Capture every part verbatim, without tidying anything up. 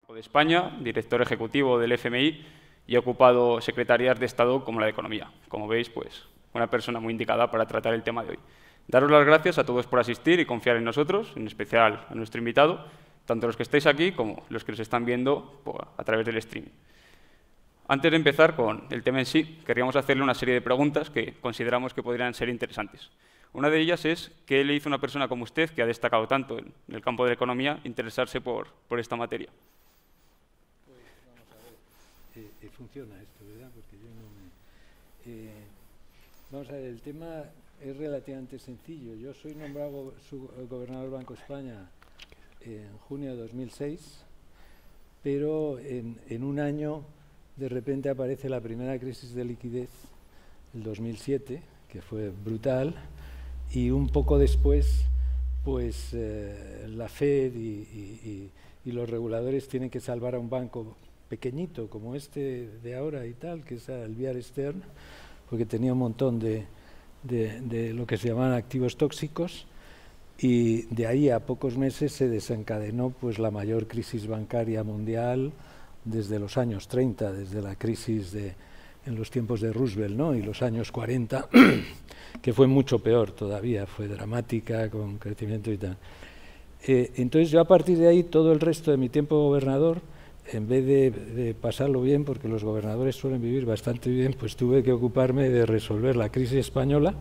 de España, director ejecutivo del F M I y he ocupado secretarías de Estado como la de Economía. Como veis, pues, una persona muy indicada para tratar el tema de hoy. Daros las gracias a todos por asistir y confiar en nosotros, en especial a nuestro invitado, tanto los que estáis aquí como los que nos están viendo a través del streaming. Antes de empezar con el tema en sí, querríamos hacerle una serie de preguntas que consideramos que podrían ser interesantes. Una de ellas es, ¿qué le hizo a una persona como usted, que ha destacado tanto en el campo de la economía, interesarse por, por esta materia? Pues vamos a ver, eh, eh, funciona esto, ¿verdad? Porque yo no me... Eh, vamos a ver, el tema es relativamente sencillo. Yo soy nombrado gobernador del Banco de España en junio de dos mil seis, pero en, en un año de repente aparece la primera crisis de liquidez, el dos mil siete, que fue brutal, y un poco después, pues eh, la Fed y, y, y, y los reguladores tienen que salvar a un banco pequeñito como este de ahora y tal, que es el Bear Stearns, porque tenía un montón de, de, de lo que se llamaban activos tóxicos, y de ahí a pocos meses se desencadenó pues la mayor crisis bancaria mundial desde los años treinta, desde la crisis de, en los tiempos de Roosevelt, ¿no? Y los años cuarenta, que fue mucho peor todavía, fue dramática, con crecimiento y tal. Eh, entonces yo a partir de ahí, todo el resto de mi tiempo de gobernador, en vez de, de pasarlo bien, porque los gobernadores suelen vivir bastante bien, pues tuve que ocuparme de resolver la crisis española,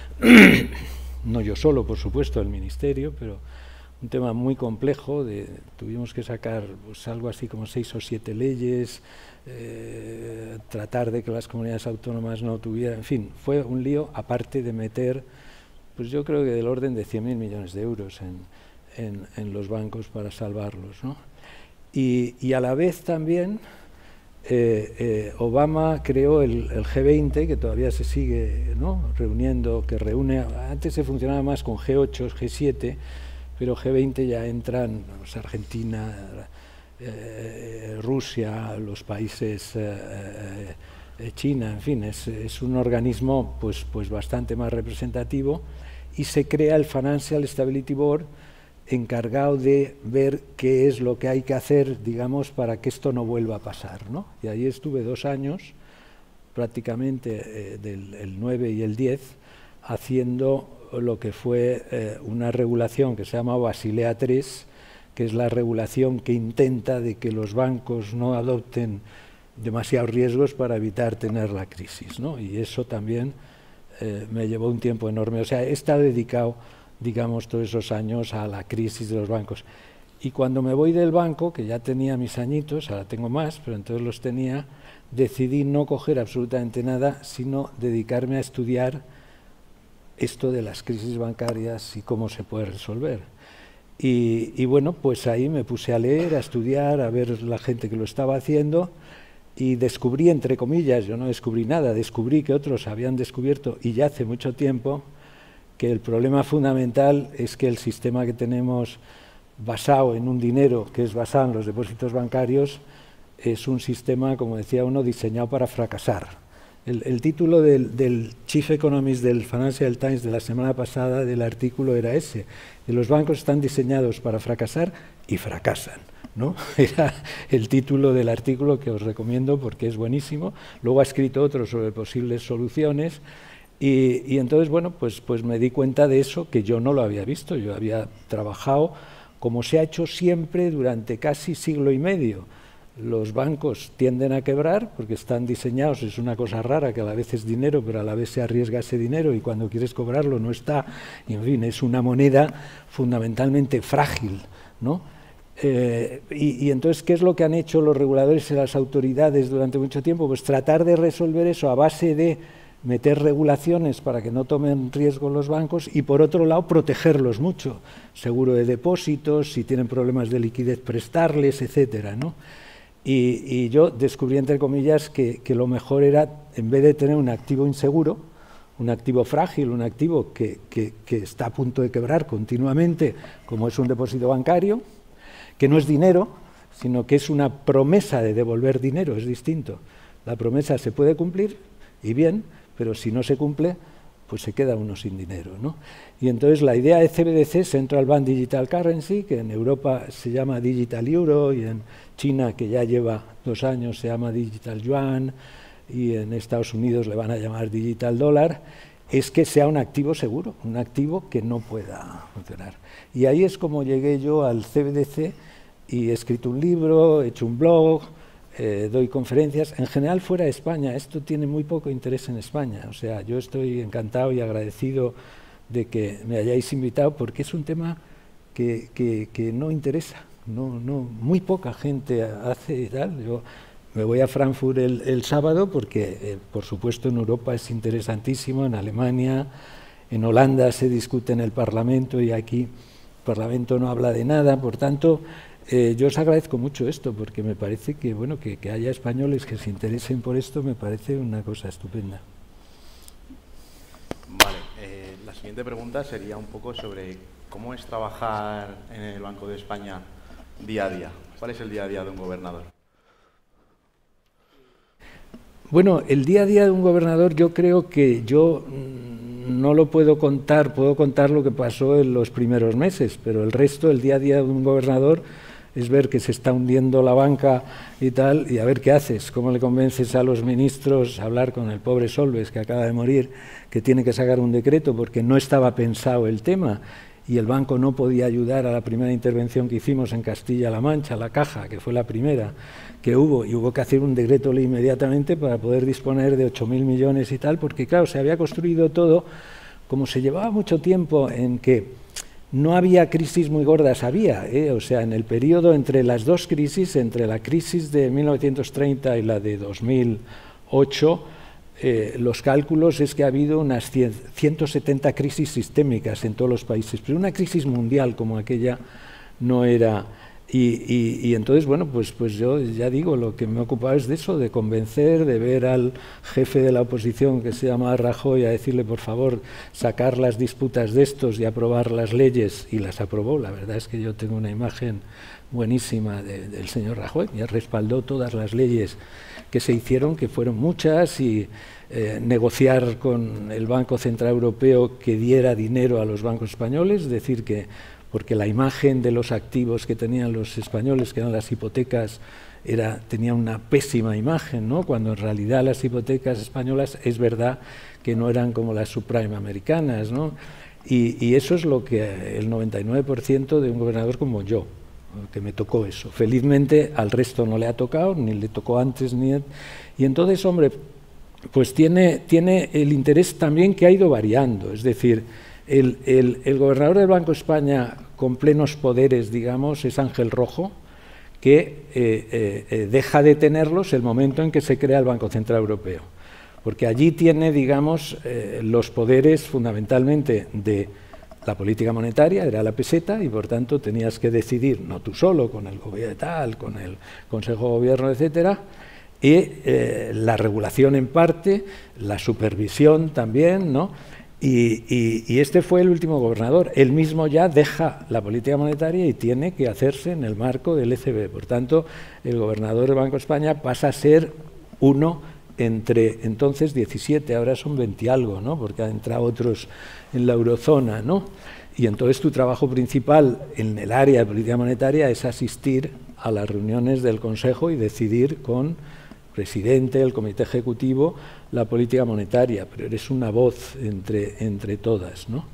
no yo solo, por supuesto, el ministerio, pero un tema muy complejo, de, tuvimos que sacar pues, algo así como seis o siete leyes, eh, tratar de que las comunidades autónomas no tuvieran, en fin, fue un lío, aparte de meter, pues yo creo que del orden de cien mil millones de euros en, en, en los bancos para salvarlos, ¿no? Y, y a la vez también eh, eh, Obama creó el, el G veinte, que todavía se sigue, ¿no?, reuniendo, que reúne, antes se funcionaba más con G ocho, G siete, pero G veinte ya entran pues, Argentina, eh, Rusia, los países, eh, eh, China, en fin, es, es un organismo pues, pues bastante más representativo, y se crea el Financial Stability Board, encargado de ver qué es lo que hay que hacer, digamos, para que esto no vuelva a pasar, ¿no? Y ahí estuve dos años, prácticamente eh, del el nueve y el diez, haciendo lo que fue eh, una regulación que se llama Basilea tres, que es la regulación que intenta de que los bancos no adopten demasiados riesgos para evitar tener la crisis, ¿no? Y eso también eh, me llevó un tiempo enorme. O sea, he estado dedicado, digamos, todos esos años a la crisis de los bancos. Y cuando me voy del banco, que ya tenía mis añitos, ahora tengo más, pero entonces los tenía, decidí no coger absolutamente nada, sino dedicarme a estudiar esto de las crisis bancarias y cómo se puede resolver. Y, y bueno, pues ahí me puse a leer, a estudiar, a ver la gente que lo estaba haciendo, y descubrí, entre comillas, yo no descubrí nada, descubrí que otros habían descubierto, y ya hace mucho tiempo, que el problema fundamental es que el sistema que tenemos basado en un dinero que es basado en los depósitos bancarios es un sistema, como decía uno, diseñado para fracasar. El, el título del, del Chief Economist del Financial Times de la semana pasada del artículo era ese: que los bancos están diseñados para fracasar y fracasan, ¿no? Era el título del artículo, que os recomiendo porque es buenísimo. Luego ha escrito otro sobre posibles soluciones. Y, y entonces, bueno, pues, pues me di cuenta de eso, que yo no lo había visto. Yo había trabajado como se ha hecho siempre durante casi siglo y medio. Los bancos tienden a quebrar porque están diseñados, es una cosa rara, que a la vez es dinero, pero a la vez se arriesga ese dinero y cuando quieres cobrarlo no está. Y en fin, es una moneda fundamentalmente frágil, ¿no? Eh, y, y entonces, ¿qué es lo que han hecho los reguladores y las autoridades durante mucho tiempo? Pues tratar de resolver eso a base de meter regulaciones para que no tomen riesgo los bancos y, por otro lado, protegerlos mucho. Seguro de depósitos, si tienen problemas de liquidez, prestarles, etcétera, ¿no? Y, y yo descubrí, entre comillas, que, que lo mejor era, en vez de tener un activo inseguro, un activo frágil, un activo que, que, que está a punto de quebrar continuamente, como es un depósito bancario, que no es dinero, sino que es una promesa de devolver dinero, es distinto. La promesa se puede cumplir, y bien, pero si no se cumple, pues se queda uno sin dinero, ¿no? Y entonces la idea de C B D C, Central Bank Digital Currency, que en Europa se llama Digital Euro y en China, que ya lleva dos años, se llama Digital Yuan, y en Estados Unidos le van a llamar Digital Dollar, es que sea un activo seguro, un activo que no pueda funcionar. Y ahí es como llegué yo al C B D C y he escrito un libro, he hecho un blog, eh, doy conferencias, en general fuera de España. Esto tiene muy poco interés en España, o sea, yo estoy encantado y agradecido de que me hayáis invitado porque es un tema que, que, que no interesa, no, no, muy poca gente hace y tal. Yo me voy a Frankfurt el, el sábado porque, eh, por supuesto, en Europa es interesantísimo, en Alemania, en Holanda se discute en el Parlamento y aquí el Parlamento no habla de nada. Por tanto, eh, yo os agradezco mucho esto porque me parece que, bueno, que, que haya españoles que se interesen por esto me parece una cosa estupenda. Vale, eh, la siguiente pregunta sería un poco sobre cómo es trabajar en el Banco de España día a día. ¿Cuál es el día a día de un gobernador? Bueno, el día a día de un gobernador yo creo que yo no lo puedo contar, puedo contar lo que pasó en los primeros meses, pero el resto, el día a día de un gobernador es ver que se está hundiendo la banca y tal, y a ver qué haces, cómo le convences a los ministros a hablar con el pobre Solbes, que acaba de morir, que tiene que sacar un decreto porque no estaba pensado el tema, y el banco no podía ayudar a la primera intervención que hicimos en Castilla-La Mancha, la Caja, que fue la primera que hubo, y hubo que hacer un decreto ley inmediatamente para poder disponer de ocho mil millones y tal, porque claro, se había construido todo, como se llevaba mucho tiempo en que no había crisis muy gordas, había, ¿eh? O sea, en el periodo entre las dos crisis, entre la crisis de mil novecientos treinta y la de dos mil ocho, Eh, los cálculos es que ha habido unas ciento setenta crisis sistémicas en todos los países, pero una crisis mundial como aquella no era. Y, y, y entonces, bueno, pues, pues yo ya digo, lo que me he ocupado es de eso, de convencer, de ver al jefe de la oposición, que se llama Rajoy, a decirle, por favor, sacar las disputas de estos y aprobar las leyes, y las aprobó. La verdad es que yo tengo una imagen buenísima de, del señor Rajoy, ya respaldó todas las leyes que se hicieron, que fueron muchas, y eh, negociar con el Banco Central Europeo que diera dinero a los bancos españoles, es decir, que porque la imagen de los activos que tenían los españoles, que eran las hipotecas, era, tenía una pésima imagen, ¿no? Cuando en realidad las hipotecas españolas es verdad que no eran como las subprime americanas, ¿no? Y, y eso es lo que el noventa y nueve por ciento de un gobernador como yo, que me tocó eso. Felizmente al resto no le ha tocado, ni le tocó antes, ni... Y entonces, hombre, pues tiene, tiene el interés también que ha ido variando, es decir, el, el, el gobernador del Banco de España con plenos poderes, digamos, es Ángel Rojo, que eh, eh, eh, deja de tenerlos el momento en que se crea el Banco Central Europeo, porque allí tiene, digamos, eh, los poderes fundamentalmente de la política monetaria, era la peseta, y por tanto tenías que decidir, no tú solo, con el gobierno tal, con el Consejo de Gobierno, etcétera, y eh, la regulación en parte, la supervisión también, ¿no? Y, y, y este fue el último gobernador. Él mismo ya deja la política monetaria y tiene que hacerse en el marco del E C B. Por tanto, el gobernador del Banco de España pasa a ser uno entre entonces diecisiete, ahora son veinte y algo, ¿no? Porque han entrado otros en la eurozona, ¿no? Y entonces tu trabajo principal en el área de política monetaria es asistir a las reuniones del Consejo y decidir con el presidente, el comité ejecutivo, la política monetaria, pero eres una voz entre, entre todas, ¿no?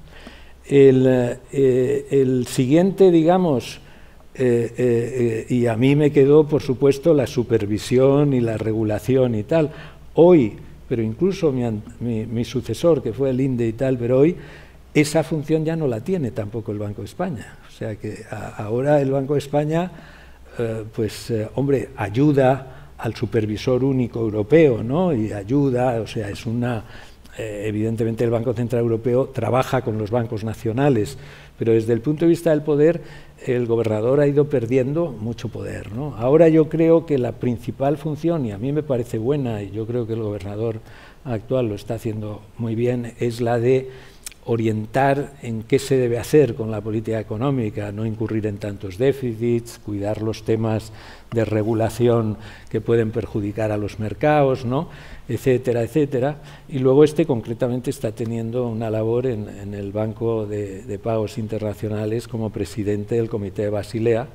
El, eh, el siguiente, digamos, eh, eh, eh, y a mí me quedó, por supuesto, la supervisión y la regulación y tal. Hoy, pero incluso mi, mi, mi sucesor, que fue el INDE y tal, pero hoy esa función ya no la tiene tampoco el Banco de España. O sea que a, ahora el Banco de España, eh, pues, eh, hombre, ayuda al supervisor único europeo, ¿no? Y ayuda, o sea, es una... Eh, evidentemente el Banco Central Europeo trabaja con los bancos nacionales, pero desde el punto de vista del poder, el gobernador ha ido perdiendo mucho poder, ¿no? Ahora yo creo que la principal función, y a mí me parece buena, y yo creo que el gobernador actual lo está haciendo muy bien, es la de orientar en qué se debe hacer con la política económica, no incurrir en tantos déficits, cuidar los temas de regulación que pueden perjudicar a los mercados, ¿no?, etcétera, etcétera. Y luego este concretamente está teniendo una labor en, en el Banco de, de Pagos Internacionales como presidente del Comité de Basilea,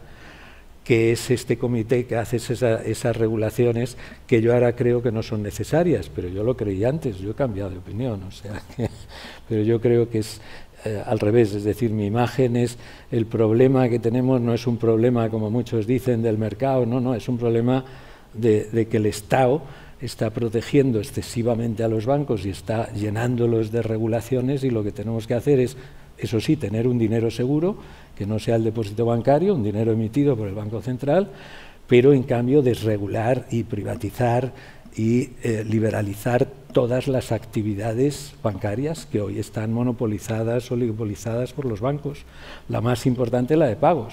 que es este comité que hace esa, esas regulaciones que yo ahora creo que no son necesarias, pero yo lo creí antes, yo he cambiado de opinión, o sea que, pero yo creo que es eh, al revés, es decir, mi imagen es el problema que tenemos no es un problema, como muchos dicen, del mercado, no, no, es un problema de, de que el Estado está protegiendo excesivamente a los bancos y está llenándolos de regulaciones, y lo que tenemos que hacer es, eso sí, tener un dinero seguro, que no sea el depósito bancario, un dinero emitido por el Banco Central, pero en cambio desregular y privatizar y eh, liberalizar todas las actividades bancarias que hoy están monopolizadas o oligopolizadas por los bancos. La más importante, la de pagos.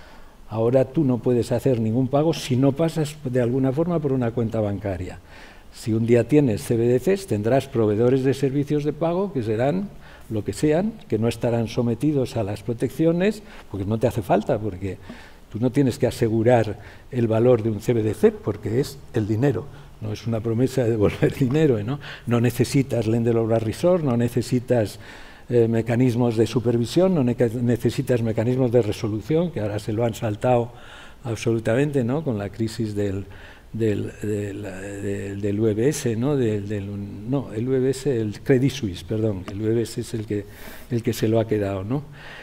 Ahora tú no puedes hacer ningún pago si no pasas de alguna forma por una cuenta bancaria. Si un día tienes C B D Cs, tendrás proveedores de servicios de pago que serán lo que sean, que no estarán sometidos a las protecciones, porque no te hace falta, porque tú no tienes que asegurar el valor de un C B D C, porque es el dinero, no es una promesa de devolver dinero, ¿no? No necesitas lender of last resort, no necesitas eh, mecanismos de supervisión, no ne necesitas mecanismos de resolución, que ahora se lo han saltado absolutamente, ¿no?, con la crisis del... Del, del, del, del U E B S, ¿no? Del, del, no, el U E B S, el Credit Suisse, perdón, el U E B S es el que, el que se lo ha quedado, ¿no?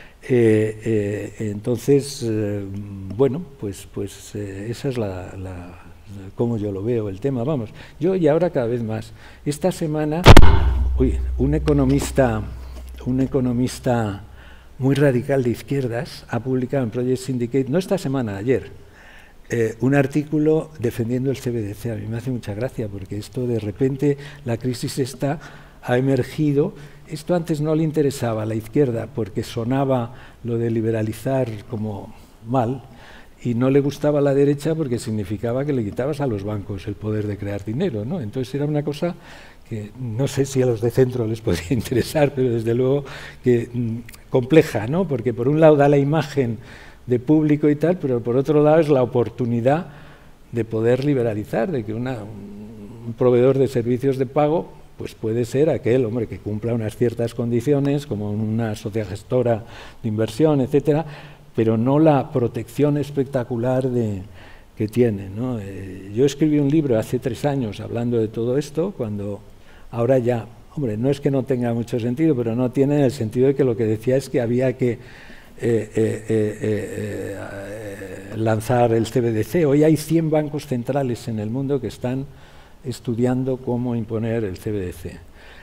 Eh, eh, entonces, eh, bueno, pues, pues eh, esa es la, la, cómo yo lo veo el tema, vamos. Yo y ahora cada vez más. Esta semana, uy, un economista, un economista muy radical de izquierdas ha publicado en Project Syndicate, no esta semana, ayer, Eh, un artículo defendiendo el C B D C. A mí me hace mucha gracia, porque esto de repente, la crisis esta ha emergido. Esto antes no le interesaba a la izquierda porque sonaba lo de liberalizar como mal, y no le gustaba a la derecha porque significaba que le quitabas a los bancos el poder de crear dinero, ¿no? Entonces era una cosa que no sé si a los de centro les podría interesar, pero desde luego que mmm, compleja, ¿no? Porque por un lado da la imagen de público y tal, pero por otro lado es la oportunidad de poder liberalizar, de que una, un proveedor de servicios de pago pues puede ser aquel, hombre, que cumpla unas ciertas condiciones, como una sociedad gestora de inversión, etcétera, pero no la protección espectacular de, que tiene, ¿no? Eh, yo escribí un libro hace tres años hablando de todo esto, cuando ahora ya, hombre, no es que no tenga mucho sentido, pero no tiene en el sentido de que lo que decía es que había que Eh, eh, eh, eh, eh, lanzar el C B D C. Hoy hay cien bancos centrales en el mundo que están estudiando cómo imponer el C B D C.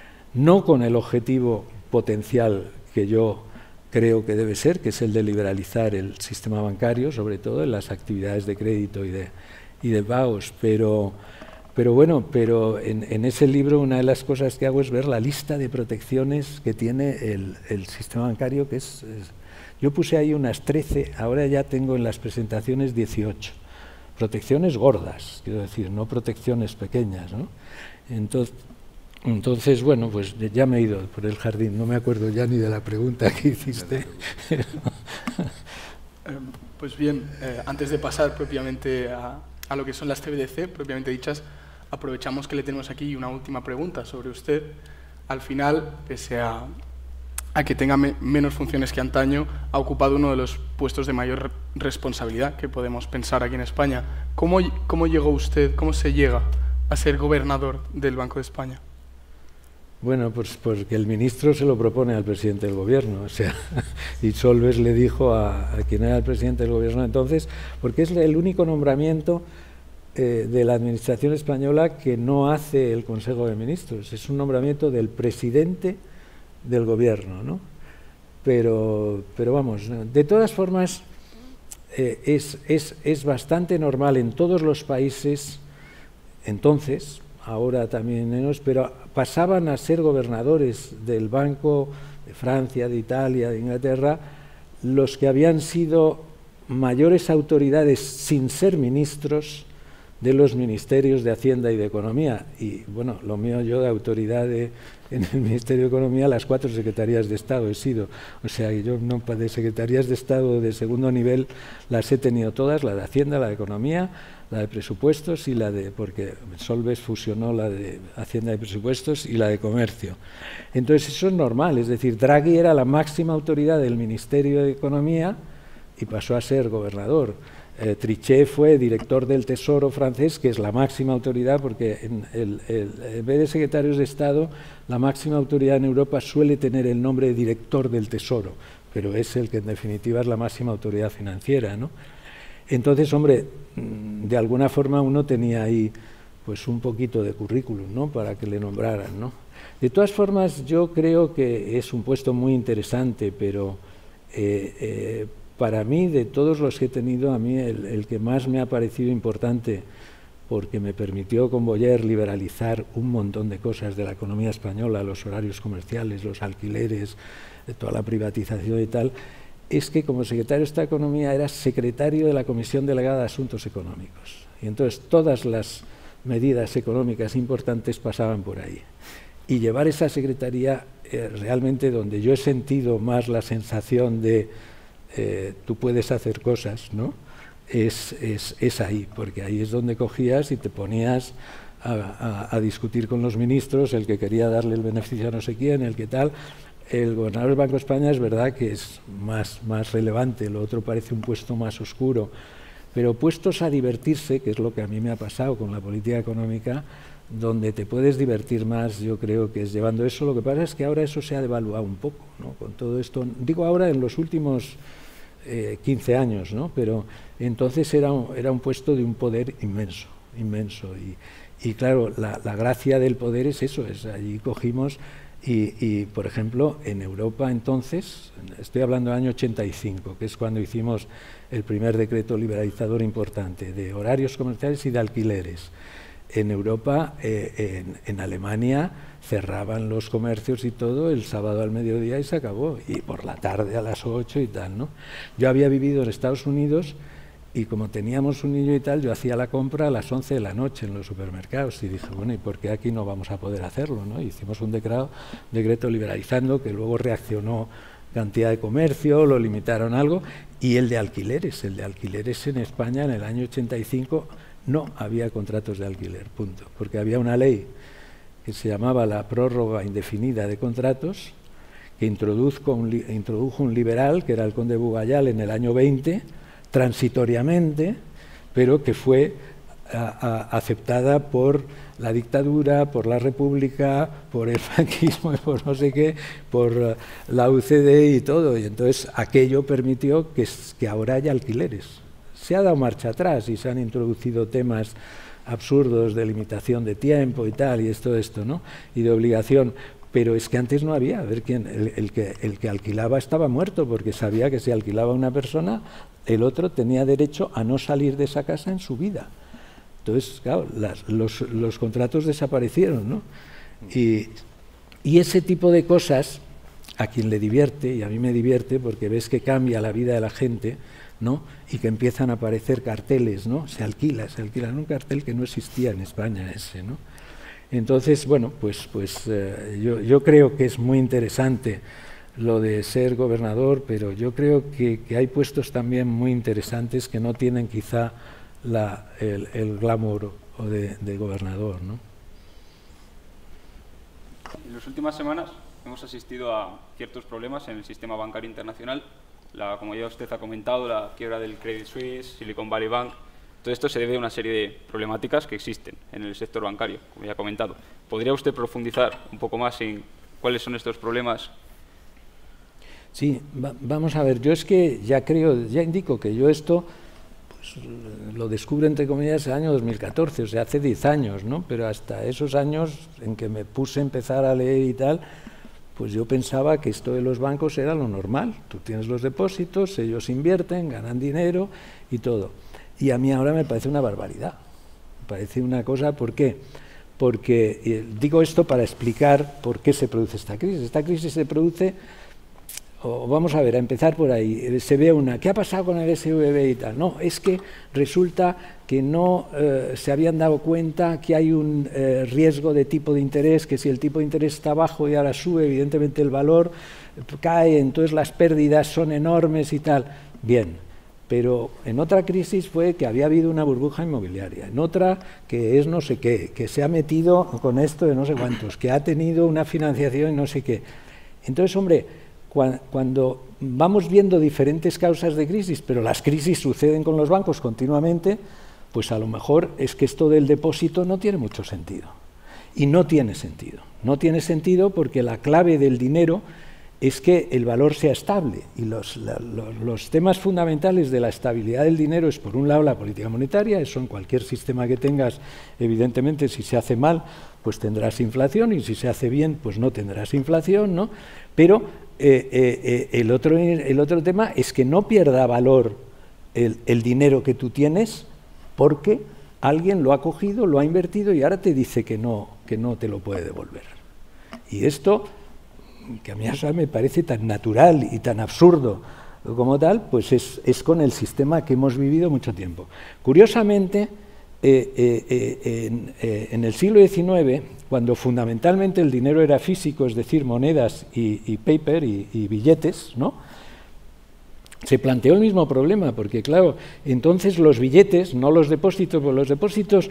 No con el objetivo potencial que yo creo que debe ser, que es el de liberalizar el sistema bancario, sobre todo en las actividades de crédito y de, y de pagos, pero, pero bueno, pero en, en ese libro una de las cosas que hago es ver la lista de protecciones que tiene el, el sistema bancario, que es... es yo puse ahí unas trece, ahora ya tengo en las presentaciones dieciocho. Protecciones gordas, quiero decir, no protecciones pequeñas, ¿no? Entonces, entonces, bueno, pues ya me he ido por el jardín, no me acuerdo ya ni de la pregunta que hiciste. Eh, pues bien, eh, antes de pasar propiamente a, a lo que son las C B D C, propiamente dichas, aprovechamos que le tenemos aquí una última pregunta sobre usted. Al final, pese a... a que tenga me menos funciones que antaño, ha ocupado uno de los puestos de mayor re responsabilidad que podemos pensar aquí en España. ¿Cómo, ¿Cómo llegó usted, cómo se llega a ser gobernador del Banco de España? Bueno, pues porque el ministro se lo propone al presidente del gobierno, o sea, y Solbes le dijo a, a quien era el presidente del gobierno entonces, porque es el único nombramiento eh, de la administración española que no hace el Consejo de Ministros, es un nombramiento del presidente del gobierno, ¿no? Pero, pero vamos, de todas formas, eh, es, es, es bastante normal en todos los países, entonces, ahora también menos, pero pasaban a ser gobernadores del Banco de Francia, de Italia, de Inglaterra, los que habían sido mayores autoridades sin ser ministros de los ministerios de Hacienda y de Economía. Y bueno, lo mío yo de autoridad de, en el Ministerio de Economía, las cuatro secretarías de Estado he sido. O sea, yo no, de secretarías de Estado de segundo nivel las he tenido todas, la de Hacienda, la de Economía, la de Presupuestos y la de, porque Solbes fusionó la de Hacienda y Presupuestos y la de Comercio. Entonces eso es normal, es decir, Draghi era la máxima autoridad del Ministerio de Economía y pasó a ser gobernador. Eh, Trichet fue director del Tesoro francés, que es la máxima autoridad, porque en, el, el, en vez de secretarios de Estado, la máxima autoridad en Europa suele tener el nombre de director del Tesoro, pero es el que en definitiva es la máxima autoridad financiera, ¿no? Entonces, hombre, de alguna forma uno tenía ahí pues un poquito de currículum, ¿no?, para que le nombraran, ¿no? De todas formas, yo creo que es un puesto muy interesante, pero eh, eh, para mí, de todos los que he tenido, a mí el, el que más me ha parecido importante, porque me permitió con Boyer liberalizar un montón de cosas de la economía española, los horarios comerciales, los alquileres, toda la privatización y tal, es que como secretario de Estado de Economía era secretario de la Comisión Delegada de Asuntos Económicos. Y entonces todas las medidas económicas importantes pasaban por ahí. Y llevar esa secretaría eh, realmente donde yo he sentido más la sensación de eh, tú puedes hacer cosas, ¿no?, es, es, es ahí, porque ahí es donde cogías y te ponías a, a, a discutir con los ministros, el que quería darle el beneficio a no sé quién, el que tal. El gobernador del Banco de España es verdad que es más, más relevante, lo otro parece un puesto más oscuro, pero puestos a divertirse, que es lo que a mí me ha pasado con la política económica, donde te puedes divertir más, yo creo que es llevando eso. Lo que pasa es que ahora eso se ha devaluado un poco, ¿no?, con todo esto. Digo ahora en los últimos eh, quince años, ¿no?, pero entonces era un, era un puesto de un poder inmenso, inmenso. Y, y claro, la, la gracia del poder es eso, es allí cogimos y, y, por ejemplo, en Europa entonces, estoy hablando del año ochenta y cinco, que es cuando hicimos el primer decreto liberalizador importante de horarios comerciales y de alquileres. En Europa, eh, en, en Alemania, cerraban los comercios y todo el sábado al mediodía y se acabó, y por la tarde a las ocho y tal, ¿no? Yo había vivido en Estados Unidos y como teníamos un niño y tal, yo hacía la compra a las once de la noche en los supermercados y dije, bueno, ¿y por qué aquí no vamos a poder hacerlo, ¿no? Hicimos un decreto, decreto liberalizando, que luego reaccionó cantidad de comercio, lo limitaron algo, y el de alquileres, el de alquileres en España en el año ochenta y cinco no había contratos de alquiler, punto, porque había una ley que se llamaba la prórroga indefinida de contratos, que introdujo un, introdujo un liberal, que era el conde Bugayal, en el año veinte, transitoriamente, pero que fue a, a, aceptada por la dictadura, por la República, por el franquismo, por no sé qué, por la U C D y todo, y entonces aquello permitió que, que ahora haya alquileres. Se ha dado marcha atrás y se han introducido temas absurdos de limitación de tiempo y tal, y esto, esto, ¿no?, y de obligación, pero es que antes no había, a ver quién, el, el, que, el que alquilaba estaba muerto, porque sabía que si alquilaba a una persona, el otro tenía derecho a no salir de esa casa en su vida. Entonces, claro, las, los, los contratos desaparecieron, ¿no? Y, y ese tipo de cosas, a quien le divierte, y a mí me divierte, porque ves que cambia la vida de la gente, ¿no?, y que empiezan a aparecer carteles, ¿no?, se alquila, se alquila, un cartel que no existía en España ese, ¿no? Entonces, bueno, pues, pues eh, yo, yo creo que es muy interesante lo de ser gobernador, pero yo creo que, que hay puestos también muy interesantes que no tienen quizá la, el, el glamour o de, de gobernador, ¿no? En las últimas semanas hemos asistido a ciertos problemas en el sistema bancario internacional. La, como ya usted ha comentado, la quiebra del Credit Suisse, Silicon Valley Bank. Todo esto se debe a una serie de problemáticas que existen en el sector bancario, como ya ha comentado. ¿Podría usted profundizar un poco más en cuáles son estos problemas? Sí, va, vamos a ver, yo es que ya creo, ya indico que yo esto pues, lo descubro entre comillas el año dos mil catorce, o sea, hace diez años, ¿no? Pero hasta esos años en que me puse a empezar a leer y tal, pues yo pensaba que esto de los bancos era lo normal. Tú tienes los depósitos, ellos invierten, ganan dinero y todo. Y a mí ahora me parece una barbaridad. Me parece una cosa, ¿por qué? Porque eh, digo esto para explicar por qué se produce esta crisis. Esta crisis se produce, o vamos a ver, a empezar por ahí, se ve una, ¿qué ha pasado con el S V B y tal? No, es que resulta que no eh, se habían dado cuenta que hay un eh, riesgo de tipo de interés, que si el tipo de interés está bajo y ahora sube, evidentemente el valor cae, entonces las pérdidas son enormes y tal. Bien, pero en otra crisis fue que había habido una burbuja inmobiliaria, en otra que es no sé qué, que se ha metido con esto de no sé cuántos, que ha tenido una financiación y no sé qué. Entonces, hombre, cuando vamos viendo diferentes causas de crisis, pero las crisis suceden con los bancos continuamente, pues a lo mejor es que esto del depósito no tiene mucho sentido. Y no tiene sentido. No tiene sentido porque la clave del dinero es que el valor sea estable. Y los, la, los, los temas fundamentales de la estabilidad del dinero es, por un lado, la política monetaria. Eso en cualquier sistema que tengas, evidentemente, si se hace mal, pues tendrás inflación, y si se hace bien, pues no tendrás inflación, ¿no? Pero Eh, eh, el, otro, el otro tema es que no pierda valor el, el dinero que tú tienes porque alguien lo ha cogido, lo ha invertido y ahora te dice que no, que no te lo puede devolver. Y esto, que a mí eso me parece tan natural y tan absurdo como tal, pues es, es con el sistema que hemos vivido mucho tiempo. Curiosamente, Eh, eh, eh, en, eh, en el siglo diecinueve, cuando fundamentalmente el dinero era físico, es decir, monedas y, y paper y, y billetes, ¿no?, se planteó el mismo problema, porque claro, entonces los billetes, no los depósitos, pues los depósitos,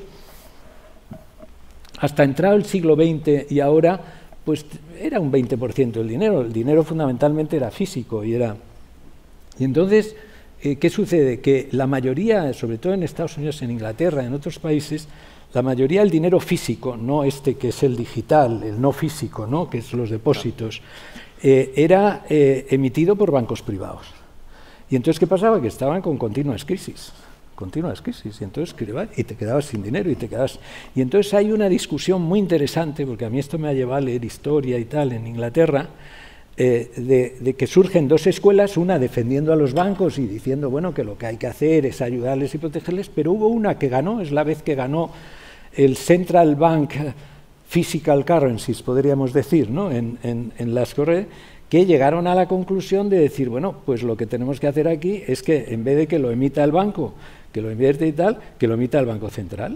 hasta entrado el siglo veinte y ahora, pues era un veinte por ciento del dinero, el dinero fundamentalmente era físico y era... Y entonces... Eh, ¿qué sucede? Que la mayoría, sobre todo en Estados Unidos, en Inglaterra, en otros países, la mayoría del dinero físico, no este que es el digital, el no físico, ¿no?, que es los depósitos, eh, era eh, emitido por bancos privados. Y entonces, ¿qué pasaba? Que estaban con continuas crisis, continuas crisis, y entonces y te quedabas sin dinero y te quedabas... Y entonces hay una discusión muy interesante, porque a mí esto me ha llevado a leer historia y tal en Inglaterra, Eh, de, de que surgen dos escuelas, una defendiendo a los bancos y diciendo, bueno, que lo que hay que hacer es ayudarles y protegerles, pero hubo una que ganó, es la vez que ganó el Central Bank Physical Currencies, podríamos decir, ¿no?, en, en, en las correas, que llegaron a la conclusión de decir, bueno, pues lo que tenemos que hacer aquí es que en vez de que lo emita el banco, que lo invierte y tal, que lo emita el Banco Central.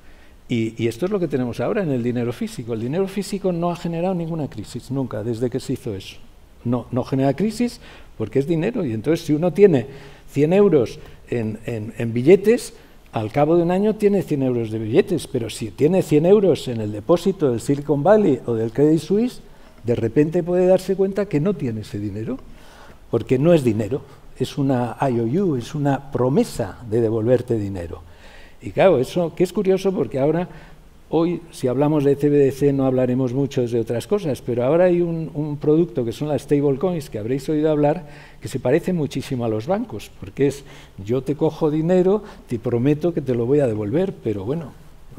Y, y esto es lo que tenemos ahora en el dinero físico. El dinero físico no ha generado ninguna crisis, nunca, desde que se hizo eso. No, no genera crisis porque es dinero, y entonces si uno tiene cien euros en, en, en billetes, al cabo de un año tiene cien euros de billetes, pero si tiene cien euros en el depósito del Silicon Valley o del Credit Suisse, de repente puede darse cuenta que no tiene ese dinero, porque no es dinero, es una I O U, es una promesa de devolverte dinero. Y claro, eso que es curioso porque ahora... Hoy, si hablamos de C B D C, no hablaremos mucho de otras cosas, pero ahora hay un, un producto que son las stablecoins, que habréis oído hablar, que se parece muchísimo a los bancos, porque es, yo te cojo dinero, te prometo que te lo voy a devolver, pero bueno,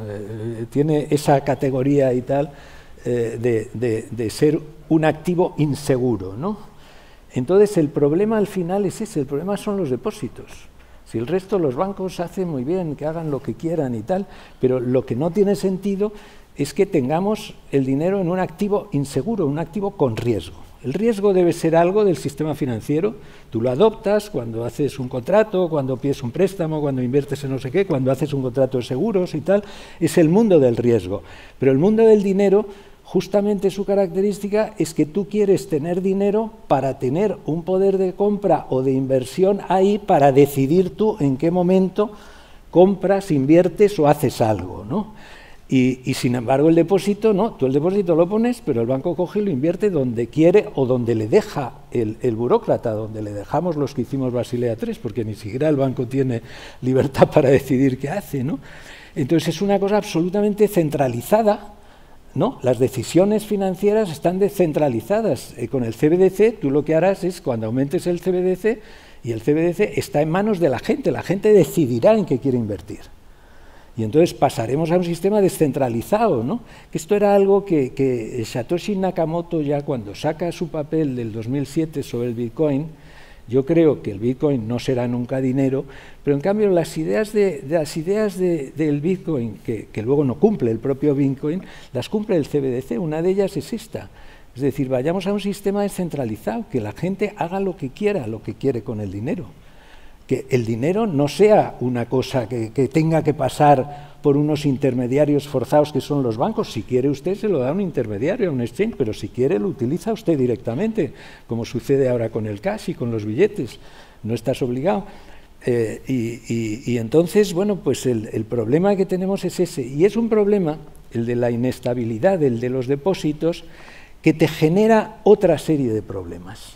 eh, tiene esa categoría y tal eh, de, de, de ser un activo inseguro, ¿no? Entonces, el problema al final es ese, el problema son los depósitos. Si el resto, los bancos hacen muy bien, que hagan lo que quieran y tal, pero lo que no tiene sentido es que tengamos el dinero en un activo inseguro, un activo con riesgo. El riesgo debe ser algo del sistema financiero, tú lo adoptas cuando haces un contrato, cuando pides un préstamo, cuando inviertes en no sé qué, cuando haces un contrato de seguros y tal, es el mundo del riesgo. Pero el mundo del dinero, justamente su característica es que tú quieres tener dinero para tener un poder de compra o de inversión ahí para decidir tú en qué momento compras, inviertes o haces algo, ¿no? Y, y sin embargo el depósito, no, tú el depósito lo pones, pero el banco coge y lo invierte donde quiere o donde le deja el, el burócrata, donde le dejamos los que hicimos Basilea tres, porque ni siquiera el banco tiene libertad para decidir qué hace, ¿no? Entonces es una cosa absolutamente centralizada, ¿no? Las decisiones financieras están descentralizadas. Eh, con el C B D C tú lo que harás es, cuando aumentes el C B D C, y el C B D C está en manos de la gente, la gente decidirá en qué quiere invertir. Y entonces pasaremos a un sistema descentralizado, ¿no? Que esto era algo que, que Satoshi Nakamoto, ya cuando saca su papel del dos mil siete sobre el Bitcoin, yo creo que el Bitcoin no será nunca dinero, pero en cambio las ideas, de, de, las ideas de, del Bitcoin, que, que luego no cumple el propio Bitcoin, las cumple el C B D C. Una de ellas es esta. Es decir, vayamos a un sistema descentralizado, que la gente haga lo que quiera, lo que quiere con el dinero. Que el dinero no sea una cosa que, que tenga que pasar por unos intermediarios forzados que son los bancos. Si quiere usted se lo da a un intermediario, a un exchange, pero si quiere lo utiliza usted directamente, como sucede ahora con el cash y con los billetes. No estás obligado. Eh, y, y, y entonces, bueno, pues el, el problema que tenemos es ese. Y es un problema, el de la inestabilidad, el de los depósitos, que te genera otra serie de problemas.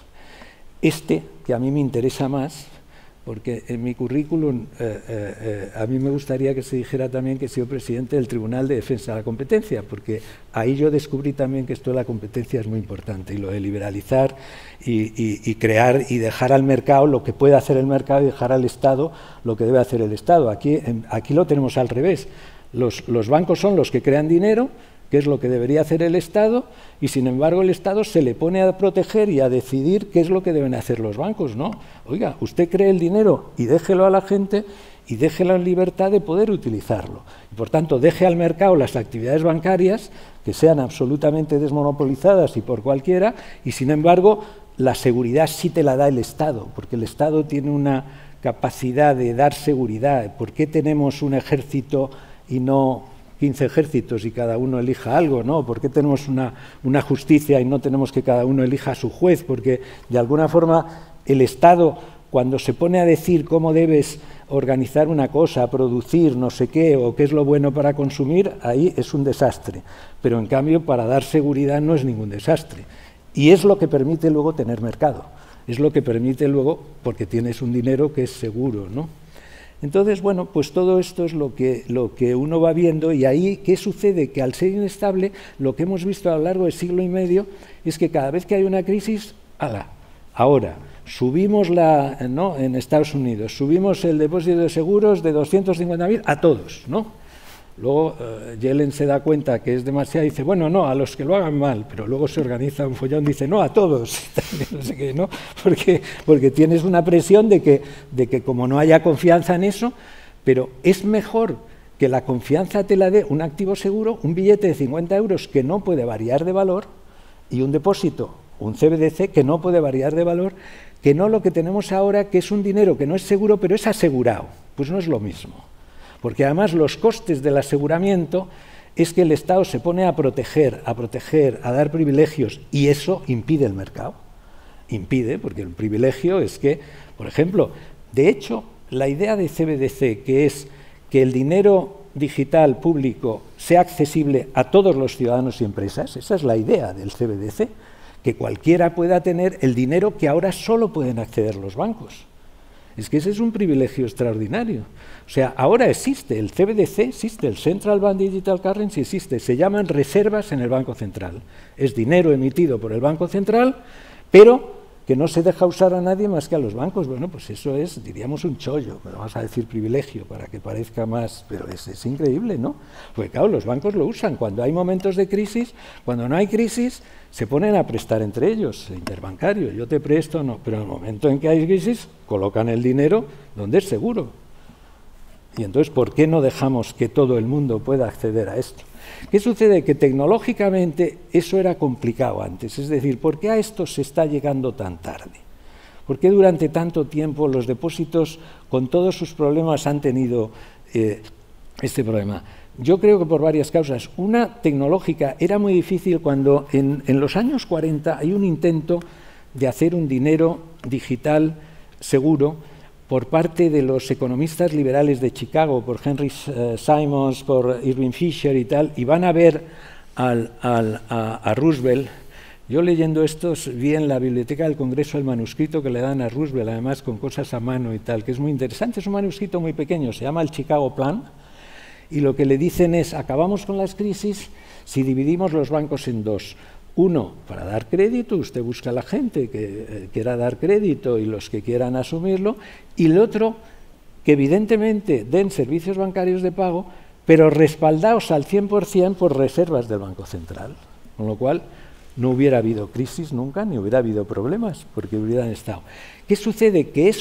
Este, que a mí me interesa más, porque en mi currículum eh, eh, eh, a mí me gustaría que se dijera también que he sido presidente del Tribunal de Defensa de la Competencia, porque ahí yo descubrí también que esto de la competencia es muy importante, y lo de liberalizar y, y, y crear y dejar al mercado lo que puede hacer el mercado y dejar al Estado lo que debe hacer el Estado. Aquí, en, aquí lo tenemos al revés. Los, los bancos son los que crean dinero, que es lo que debería hacer el Estado, y sin embargo el Estado se le pone a proteger y a decidir qué es lo que deben hacer los bancos. No, oiga, usted cree el dinero y déjelo a la gente y déjelo en libertad de poder utilizarlo. Y por tanto, deje al mercado las actividades bancarias que sean absolutamente desmonopolizadas y por cualquiera, y sin embargo la seguridad sí te la da el Estado, porque el Estado tiene una capacidad de dar seguridad. ¿Por qué tenemos un ejército y no quince ejércitos y cada uno elija algo, ¿no? ¿Por qué tenemos una, una justicia y no tenemos que cada uno elija a su juez? Porque de alguna forma el Estado, cuando se pone a decir cómo debes organizar una cosa, producir no sé qué, o qué es lo bueno para consumir, ahí es un desastre. Pero en cambio, para dar seguridad no es ningún desastre. Y es lo que permite luego tener mercado. Es lo que permite luego, porque tienes un dinero que es seguro, ¿no? Entonces, bueno, pues todo esto es lo que, lo que uno va viendo, y ahí, ¿qué sucede? Que al ser inestable, lo que hemos visto a lo largo del siglo y medio es que cada vez que hay una crisis, ¡hala! Ahora, subimos la, ¿no? En Estados Unidos, subimos el depósito de seguros de doscientos cincuenta mil a todos, ¿no? Luego uh, Yellen se da cuenta que es demasiado y dice, bueno, no, a los que lo hagan mal, pero luego se organiza un follón, dice, no, a todos, no sé qué, ¿no? Porque, porque tienes una presión de que, de que como no haya confianza en eso, pero es mejor que la confianza te la dé un activo seguro, un billete de cincuenta euros que no puede variar de valor, y un depósito, un C B D C que no puede variar de valor, que no lo que tenemos ahora, que es un dinero que no es seguro, pero es asegurado. Pues no es lo mismo. Porque además los costes del aseguramiento es que el Estado se pone a proteger, a proteger, a dar privilegios, y eso impide el mercado. Impide, porque el privilegio es que, por ejemplo, de hecho, la idea de C B D C, que es que el dinero digital público sea accesible a todos los ciudadanos y empresas, esa es la idea del C B D C, que cualquiera pueda tener el dinero que ahora solo pueden acceder los bancos. Es que ese es un privilegio extraordinario. O sea, ahora existe el C B D C, existe el Central Bank Digital Currency, existe, se llaman reservas en el Banco Central. Es dinero emitido por el Banco Central, pero que no se deja usar a nadie más que a los bancos. Bueno, pues eso es, diríamos, un chollo, pero vamos a decir privilegio para que parezca más, pero es, es increíble, ¿no? Porque claro, los bancos lo usan cuando hay momentos de crisis, cuando no hay crisis, se ponen a prestar entre ellos, interbancario, yo te presto, no, pero en el momento en que hay crisis, colocan el dinero donde es seguro. Y entonces, ¿por qué no dejamos que todo el mundo pueda acceder a esto? ¿Qué sucede? Que tecnológicamente eso era complicado antes, es decir, ¿por qué a esto se está llegando tan tarde? ¿Por qué durante tanto tiempo los depósitos, con todos sus problemas, han tenido eh, este problema? Yo creo que por varias causas. Una, tecnológica. Era muy difícil cuando en, en los años cuarenta hay un intento de hacer un dinero digital seguro por parte de los economistas liberales de Chicago, por Henry uh, Simons, por Irving Fisher y tal, y van a ver al, al, a, a Roosevelt. Yo leyendo esto vi en la biblioteca del Congreso el manuscrito que le dan a Roosevelt, además con cosas a mano y tal, que es muy interesante. Es un manuscrito muy pequeño, se llama el Chicago Plan, y lo que le dicen es, acabamos con las crisis si dividimos los bancos en dos. Uno, para dar crédito, usted busca a la gente que eh, quiera dar crédito y los que quieran asumirlo, y el otro, que evidentemente den servicios bancarios de pago, pero respaldados al cien por cien por reservas del Banco Central, con lo cual no hubiera habido crisis nunca, ni hubiera habido problemas, porque hubieran estado. ¿Qué sucede? Que eso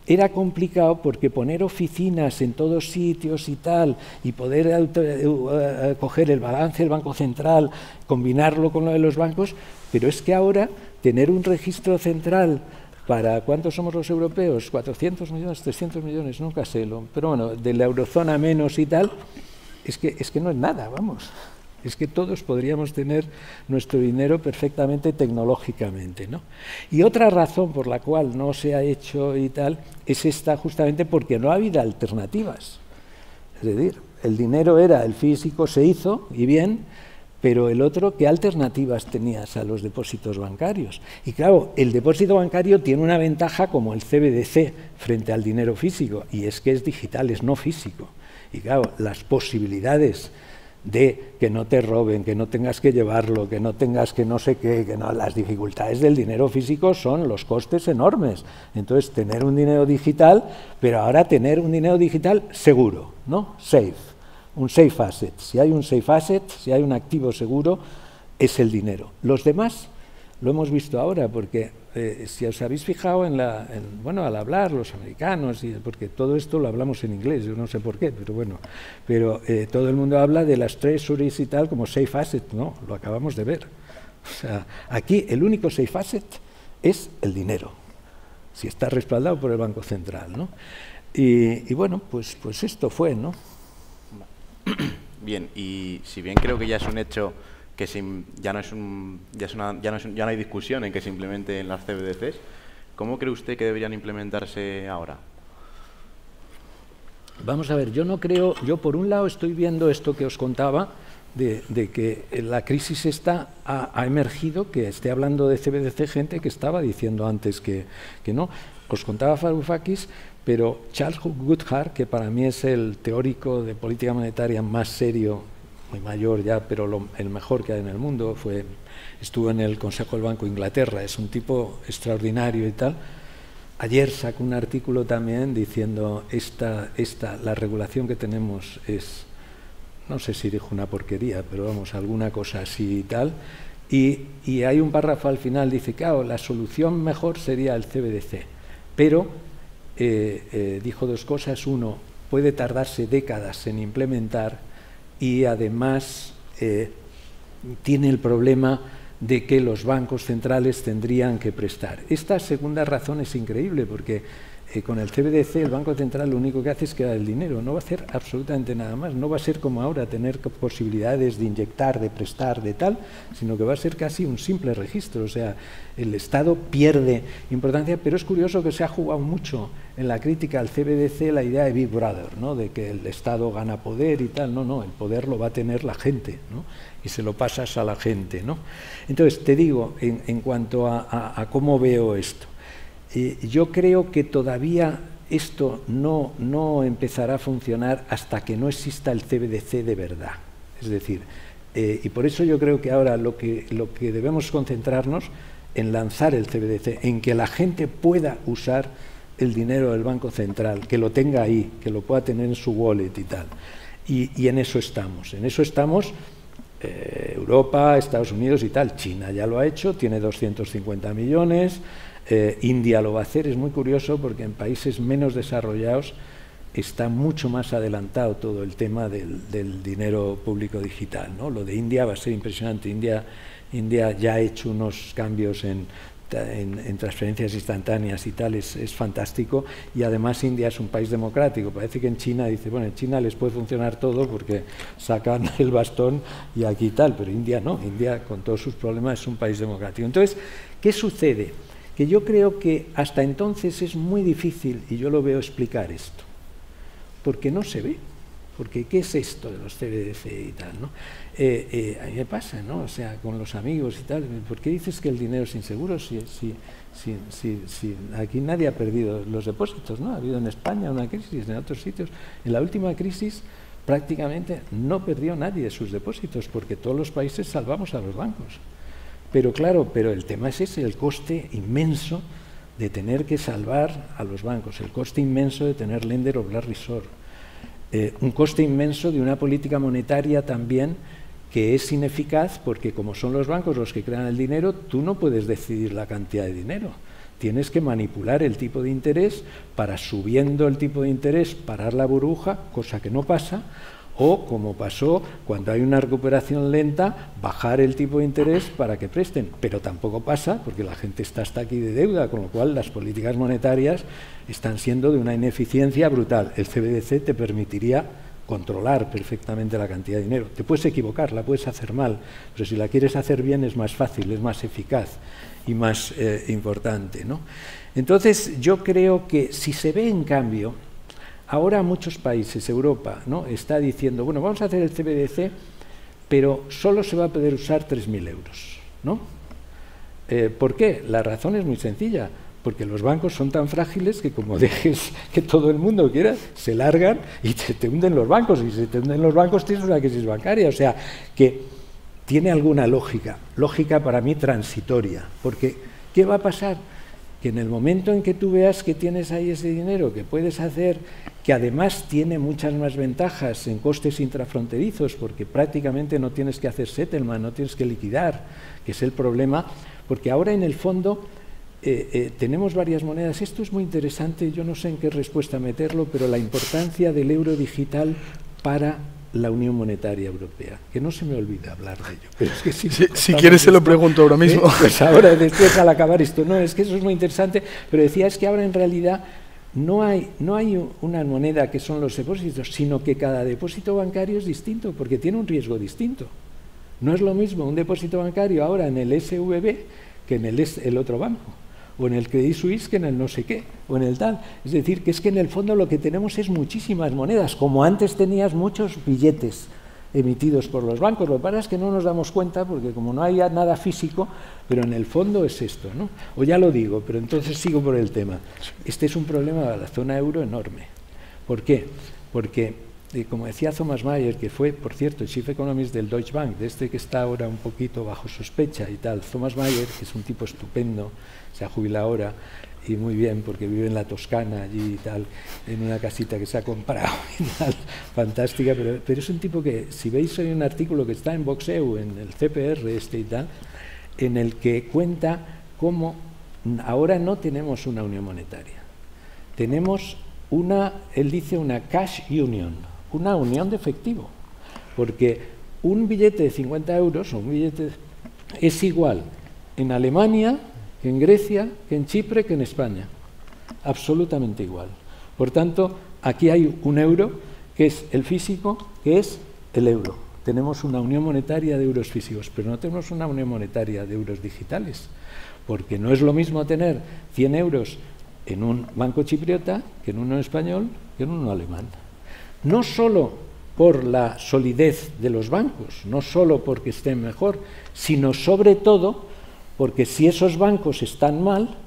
era complicado porque poner oficinas en todos sitios y tal, y poder auto, uh, coger el balance del Banco Central, combinarlo con lo de los bancos, pero es que ahora tener un registro central para, ¿cuántos somos los europeos? cuatrocientos millones, trescientos millones, nunca sé, lo, pero bueno, de la eurozona menos y tal, es que, es que no es nada, vamos. Es que todos podríamos tener nuestro dinero perfectamente tecnológicamente, ¿no? Y otra razón por la cual no se ha hecho y tal es esta, justamente porque no ha habido alternativas. Es decir, el dinero era el físico, se hizo, y bien, pero el otro, ¿qué alternativas tenías a los depósitos bancarios? Y claro, el depósito bancario tiene una ventaja como el C B D C frente al dinero físico, y es que es digital, es no físico. Y claro, las posibilidades de que no te roben, que no tengas que llevarlo, que no tengas que no sé qué, que no, las dificultades del dinero físico son los costes enormes. Entonces, tener un dinero digital, pero ahora tener un dinero digital seguro, ¿no? Safe, un safe asset. Si hay un safe asset, si hay un activo seguro, es el dinero. Los demás lo hemos visto ahora, porque eh, si os habéis fijado en la, en, bueno, al hablar los americanos, y, porque todo esto lo hablamos en inglés, yo no sé por qué, pero bueno, pero eh, todo el mundo habla de las treasuries y tal como safe asset, no, lo acabamos de ver. O sea, aquí el único safe asset es el dinero, si está respaldado por el Banco Central, ¿no? Y, y bueno, pues, pues esto fue, ¿no? Bien, y si bien creo que ya es un hecho que se, ya, no es un, ya, es una, ya, no es un, ya no hay discusión en que se implementen las C B D Cs, ¿cómo cree usted que deberían implementarse ahora? Vamos a ver, yo no creo, yo por un lado estoy viendo esto que os contaba, de, de que la crisis esta ha, ha emergido, que esté hablando de C B D C gente que estaba diciendo antes que, que no. Os contaba Varoufakis, pero Charles Goodhart, que para mí es el teórico de política monetaria más serio, muy mayor ya, pero lo, el mejor que hay en el mundo, fue, estuvo en el Consejo del Banco de Inglaterra, es un tipo extraordinario y tal. Ayer sacó un artículo también diciendo esta, esta, la regulación que tenemos es, no sé si dijo una porquería, pero vamos, alguna cosa así y tal. Y, y hay un párrafo al final, dice, claro, la solución mejor sería el C B D C, pero eh, eh, dijo dos cosas. Uno, puede tardarse décadas en implementar, y además eh, tiene el problema de que los bancos centrales tendrían que prestar. Esta segunda razón es increíble, porque eh, con el C B D C el Banco Central lo único que hace es que da el dinero, no va a hacer absolutamente nada más, no va a ser como ahora tener posibilidades de inyectar, de prestar, de tal, sino que va a ser casi un simple registro. O sea, el Estado pierde importancia, pero es curioso que se ha jugado mucho en la crítica al C B D C la idea de Big Brother, ¿no? De que el Estado gana poder y tal. No, no, el poder lo va a tener la gente, ¿no? Y se lo pasas a la gente, ¿no? Entonces, te digo, en, en cuanto a, a, a cómo veo esto, eh, yo creo que todavía esto no, no empezará a funcionar hasta que no exista el C B D C de verdad. Es decir, eh, y por eso yo creo que ahora lo que, lo que debemos concentrarnos en lanzar el C B D C, en que la gente pueda usar el dinero del Banco Central, que lo tenga ahí, que lo pueda tener en su wallet y tal. Y, y en eso estamos, en eso estamos eh, Europa, Estados Unidos y tal. China ya lo ha hecho, tiene doscientos cincuenta millones, eh, India lo va a hacer. Es muy curioso porque en países menos desarrollados está mucho más adelantado todo el tema del, del dinero público digital, ¿no? Lo de India va a ser impresionante. India, India ya ha hecho unos cambios en En, en transferencias instantáneas y tal, es, es fantástico, y además India es un país democrático. Parece que en China dice, bueno, en China les puede funcionar todo porque sacan el bastón y aquí tal, pero India no, India con todos sus problemas es un país democrático. Entonces, ¿qué sucede? Que yo creo que hasta entonces es muy difícil, y yo lo veo, explicar esto, porque no se ve. Porque ¿qué es esto de los C B D C y tal, ¿no? Eh, eh, a mí me pasa, ¿no? O sea, con los amigos y tal, ¿por qué dices que el dinero es inseguro si, si, si, si, si aquí nadie ha perdido los depósitos, ¿no? Ha habido en España una crisis, en otros sitios. En la última crisis prácticamente no perdió nadie sus depósitos porque todos los países salvamos a los bancos. Pero claro, pero el tema es ese, el coste inmenso de tener que salvar a los bancos, el coste inmenso de tener lender of last resort. Eh, un coste inmenso de una política monetaria también que es ineficaz porque como son los bancos los que crean el dinero, tú no puedes decidir la cantidad de dinero. Tienes que manipular el tipo de interés para, subiendo el tipo de interés, parar la burbuja, cosa que no pasa, o, como pasó cuando hay una recuperación lenta, bajar el tipo de interés para que presten. Pero tampoco pasa porque la gente está hasta aquí de deuda, con lo cual las políticas monetarias están siendo de una ineficiencia brutal. El C B D C te permitiría controlar perfectamente la cantidad de dinero. Te puedes equivocar, la puedes hacer mal, pero si la quieres hacer bien es más fácil, es más eficaz y más eh, importante, ¿no? Entonces, yo creo que si se ve, en cambio, ahora muchos países, Europa, ¿no?, está diciendo, bueno, vamos a hacer el C B D C, pero solo se va a poder usar tres mil euros, ¿no? Eh, ¿Por qué? La razón es muy sencilla, porque los bancos son tan frágiles que como dejes que todo el mundo quiera, se largan y te, te hunden los bancos, y si te hunden los bancos tienes una crisis bancaria, o sea, que tiene alguna lógica, lógica para mí transitoria, porque ¿qué va a pasar? Que en el momento en que tú veas que tienes ahí ese dinero, que puedes hacer, que además tiene muchas más ventajas en costes intrafronterizos, porque prácticamente no tienes que hacer settlement, no tienes que liquidar, que es el problema, porque ahora en el fondo eh, eh, tenemos varias monedas. Esto es muy interesante, yo no sé en qué respuesta meterlo, pero la importancia del euro digital para la Unión Monetaria Europea, que no se me olvida hablar de ello. Pero es que si, si, si quieres se lo pregunto ahora mismo. ¿Eh? Pues ahora, después al acabar esto, no, es que eso es muy interesante, pero decía, es que ahora en realidad no hay, no hay una moneda que son los depósitos, sino que cada depósito bancario es distinto, porque tiene un riesgo distinto. No es lo mismo un depósito bancario ahora en el S V B que en el, el otro banco, o en el Credit Suisse que en el no sé qué, o en el tal. Es decir, que es que en el fondo lo que tenemos es muchísimas monedas, como antes tenías muchos billetes emitidos por los bancos. Lo que pasa es que no nos damos cuenta, porque como no hay nada físico, pero en el fondo es esto, ¿no? O ya lo digo, pero entonces sigo por el tema. Este es un problema de la zona euro enorme. ¿Por qué? Porque, eh, como decía Thomas Mayer, que fue, por cierto, el Chief Economist del Deutsche Bank, de este que está ahora un poquito bajo sospecha y tal, Thomas Mayer, que es un tipo estupendo, se ha jubilado ahora, y muy bien, porque vive en la Toscana, allí y tal, en una casita que se ha comprado y tal, fantástica, pero, pero es un tipo que, si veis, hay un artículo que está en Boxeu, en el C P R este y tal, en el que cuenta cómo ahora no tenemos una unión monetaria, tenemos una, él dice una cash union, una unión de efectivo, porque un billete de cincuenta euros o un billete es igual en Alemania que en Grecia, que en Chipre, que en España. Absolutamente igual. Por tanto, aquí hay un euro, que es el físico, que es el euro. Tenemos una unión monetaria de euros físicos, pero no tenemos una unión monetaria de euros digitales, porque no es lo mismo tener cien euros en un banco chipriota que en uno español, que en uno alemán. No solo por la solidez de los bancos, no solo porque estén mejor, sino sobre todo porque si esos bancos están mal,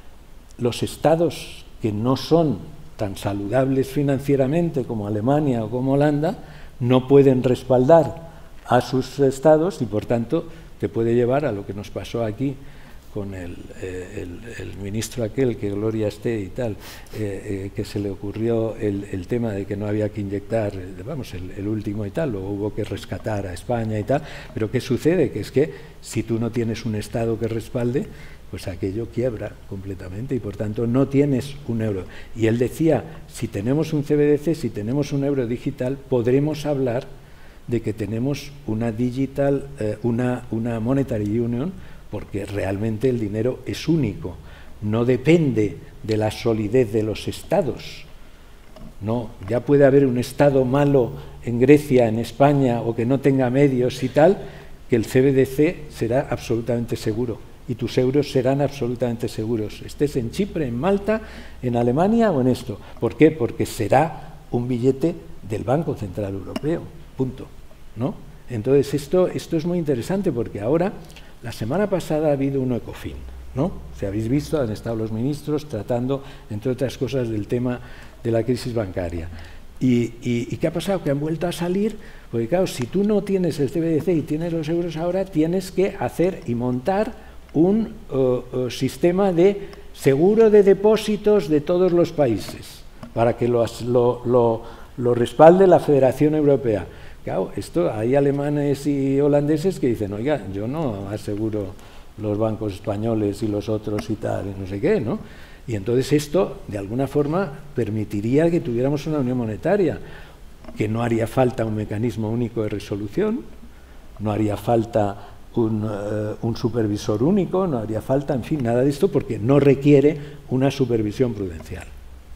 los estados que no son tan saludables financieramente como Alemania o como Holanda, no pueden respaldar a sus estados y, por tanto, te puede llevar a lo que nos pasó aquí con el, eh, el, el ministro aquel, que gloria esté y tal, eh, eh, que se le ocurrió el, el tema de que no había que inyectar, vamos, el, el último y tal, luego hubo que rescatar a España y tal, pero ¿qué sucede? Que es que si tú no tienes un Estado que respalde, pues aquello quiebra completamente y por tanto no tienes un euro. Y él decía, si tenemos un C B D C, si tenemos un euro digital, podremos hablar de que tenemos una digital, eh, una, una monetary union, porque realmente el dinero es único, no depende de la solidez de los estados. No, ya puede haber un estado malo en Grecia, en España, o que no tenga medios y tal, que el C B D C será absolutamente seguro y tus euros serán absolutamente seguros, estés en Chipre, en Malta, en Alemania o en esto. ¿Por qué? Porque será un billete del Banco Central Europeo, punto, ¿no? Entonces esto, esto es muy interesante porque ahora, la semana pasada ha habido un ECOFIN, ¿no? Si habéis visto, han estado los ministros tratando, entre otras cosas, del tema de la crisis bancaria. ¿Y, y, y qué ha pasado? Que han vuelto a salir, porque claro, si tú no tienes el C B D C y tienes los euros ahora, tienes que hacer y montar un uh, uh, sistema de seguro de depósitos de todos los países, para que lo, lo, lo, lo respalde la Federación Europea. Claro, esto hay alemanes y holandeses que dicen, oiga, yo no aseguro los bancos españoles y los otros y tal, y no sé qué, ¿no? Y entonces esto, de alguna forma, permitiría que tuviéramos una unión monetaria, que no haría falta un mecanismo único de resolución, no haría falta un, uh, un supervisor único, no haría falta, en fin, nada de esto, porque no requiere una supervisión prudencial.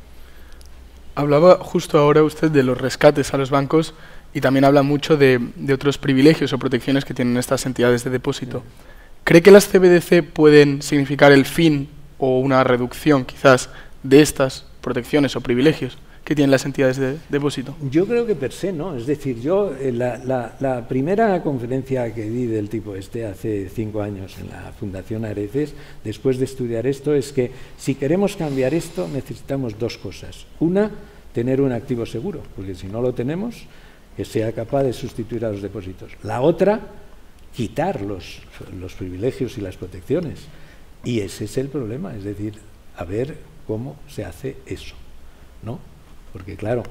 Hablaba justo ahora usted de los rescates a los bancos y también habla mucho de, de otros privilegios o protecciones que tienen estas entidades de depósito. ¿Cree que las C B D C pueden significar el fin o una reducción, quizás, de estas protecciones o privilegios que tienen las entidades de depósito? Yo creo que per se, ¿no? Es decir, yo, eh, la, la, la primera conferencia que di del tipo este hace cinco años en la Fundación Areces, después de estudiar esto, es que si queremos cambiar esto necesitamos dos cosas. Una, tener un activo seguro, porque si no lo tenemos, que sea capaz de sustituir a los depósitos. La otra, quitar los, los privilegios y las protecciones. Y ese es el problema, es decir, a ver cómo se hace eso, ¿no? Porque claro,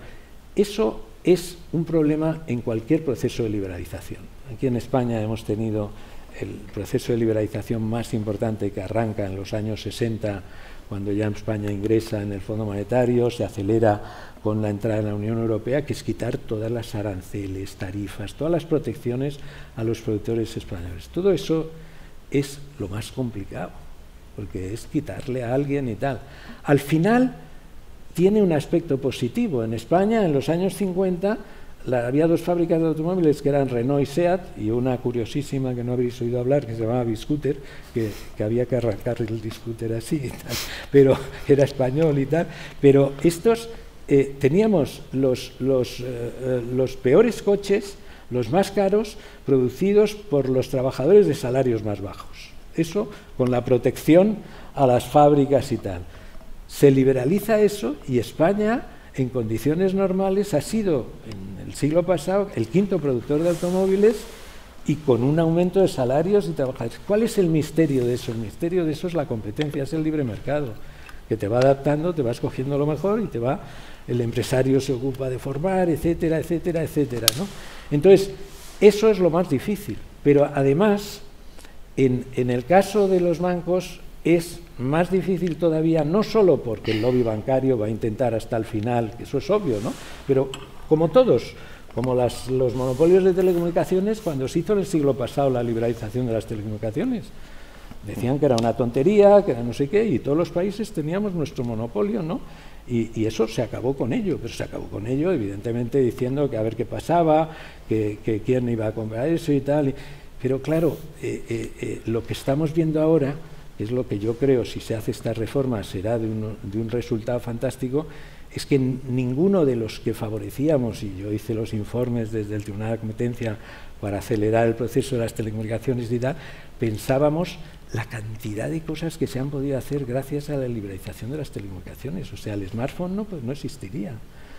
eso es un problema en cualquier proceso de liberalización. Aquí en España hemos tenido el proceso de liberalización más importante que arranca en los años sesenta, cuando ya España ingresa en el Fondo Monetario, se acelera con la entrada en la Unión Europea, que es quitar todas las aranceles, tarifas, todas las protecciones a los productores españoles. Todo eso es lo más complicado, porque es quitarle a alguien y tal. Al final tiene un aspecto positivo. En España, en los años cincuenta, la, había dos fábricas de automóviles que eran Renault y Seat, y una curiosísima que no habréis oído hablar, que se llamaba Biscooter, que, que había que arrancar el Biscooter así y tal, pero era español y tal. Pero estos, eh, teníamos los, los, eh, los peores coches, los más caros, producidos por los trabajadores de salarios más bajos. Eso con la protección a las fábricas y tal. Se liberaliza eso y España, en condiciones normales, ha sido, en el siglo pasado, el quinto productor de automóviles y con un aumento de salarios y trabajadores. ¿Cuál es el misterio de eso? El misterio de eso es la competencia, es el libre mercado, que te va adaptando, te va escogiendo lo mejor y te va, el empresario se ocupa de formar, etcétera, etcétera, etcétera, ¿no? Entonces, eso es lo más difícil, pero además, en, en el caso de los bancos, es más difícil todavía, no solo porque el lobby bancario va a intentar hasta el final, que eso es obvio, ¿no? Pero como todos, como las, los monopolios de telecomunicaciones, cuando se hizo en el siglo pasado la liberalización de las telecomunicaciones, decían que era una tontería, que era no sé qué, y todos los países teníamos nuestro monopolio, ¿no? Y, y eso se acabó con ello, pero se acabó con ello, evidentemente, diciendo que a ver qué pasaba, que, que quién iba a comprar eso y tal. Y, pero claro, eh, eh, eh, lo que estamos viendo ahora, es lo que yo creo, si se hace esta reforma, será de un, de un resultado fantástico, es que ninguno de los que favorecíamos, y yo hice los informes desde el Tribunal de Competencia para acelerar el proceso de las telecomunicaciones y tal, pensábamos la cantidad de cosas que se han podido hacer gracias a la liberalización de las telecomunicaciones. O sea, el smartphone no, pues no existiría.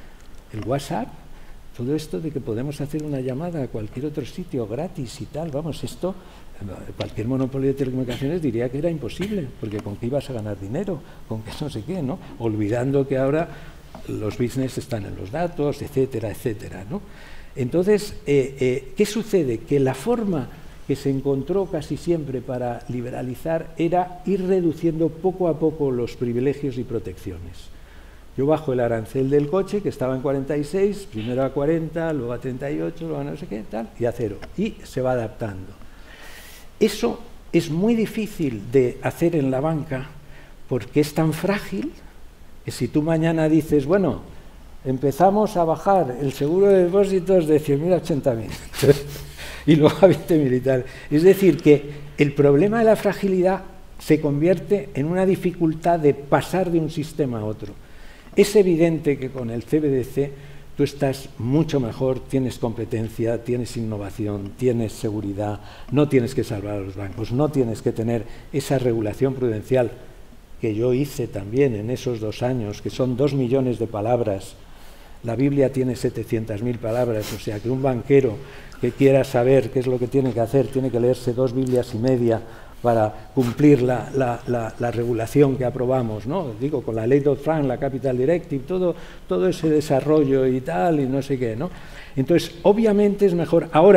El WhatsApp, todo esto de que podemos hacer una llamada a cualquier otro sitio gratis y tal, vamos, esto, cualquier monopolio de telecomunicaciones diría que era imposible, porque con qué ibas a ganar dinero, con qué no sé qué, ¿no? Olvidando que ahora los business están en los datos, etcétera, etcétera, ¿no? Entonces, eh, eh, ¿qué sucede? Que la forma que se encontró casi siempre para liberalizar era ir reduciendo poco a poco los privilegios y protecciones. Yo bajo el arancel del coche, que estaba en cuarenta y seis, primero a cuarenta, luego a treinta y ocho, luego a no sé qué, tal, y a cero. Y se va adaptando. Eso es muy difícil de hacer en la banca porque es tan frágil que si tú mañana dices, bueno, empezamos a bajar el seguro de depósitos de cien mil a ochenta mil y luego a veinte mil y tal. Es decir, que el problema de la fragilidad se convierte en una dificultad de pasar de un sistema a otro. Es evidente que con el C B D C tú estás mucho mejor, tienes competencia, tienes innovación, tienes seguridad, no tienes que salvar a los bancos, no tienes que tener esa regulación prudencial que yo hice también en esos dos años, que son dos millones de palabras. La Biblia tiene setecientas mil palabras, o sea que un banquero que quiera saber qué es lo que tiene que hacer, tiene que leerse dos Biblias y media para cumplir la, la, la, la regulación que aprobamos, ¿no? Digo, con la ley Dodd-Frank, la Capital Directive, todo, todo ese desarrollo y tal, y no sé qué, ¿no? Entonces, obviamente es mejor. Ahora,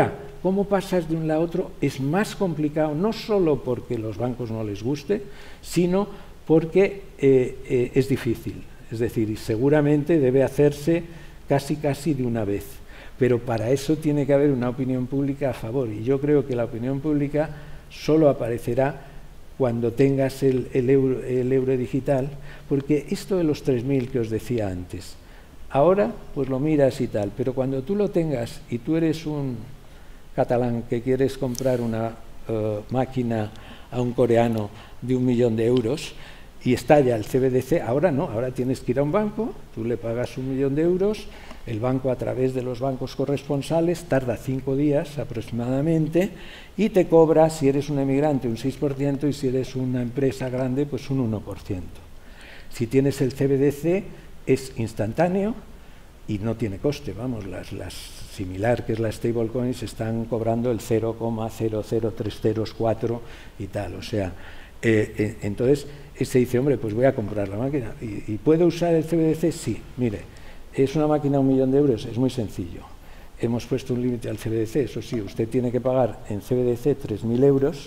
cómo pasas de un lado a otro es más complicado, no solo porque los bancos no les guste, sino porque eh, eh, es difícil. Es decir, y seguramente debe hacerse casi casi de una vez. Pero para eso tiene que haber una opinión pública a favor. Y yo creo que la opinión pública solo aparecerá cuando tengas el, el, euro, el euro digital, porque esto de los tres mil que os decía antes, ahora pues lo miras y tal, pero cuando tú lo tengas y tú eres un catalán que quieres comprar una uh, máquina a un coreano de un millón de euros y estalla el C B D C, ahora no, ahora tienes que ir a un banco, tú le pagas un millón de euros, el banco a través de los bancos corresponsales tarda cinco días aproximadamente y te cobra, si eres un emigrante, un seis por ciento y si eres una empresa grande, pues un uno por ciento. Si tienes el C B D C es instantáneo y no tiene coste, vamos, las, las similar que es la stablecoins están cobrando el cero coma cero cero tres cero cuatro y tal, o sea, eh, eh, entonces se dice, hombre, pues voy a comprar la máquina y, y ¿puedo usar el C B D C? Sí, mire, es una máquina a un millón de euros, es muy sencillo. Hemos puesto un límite al C B D C, eso sí, usted tiene que pagar en C B D C tres mil euros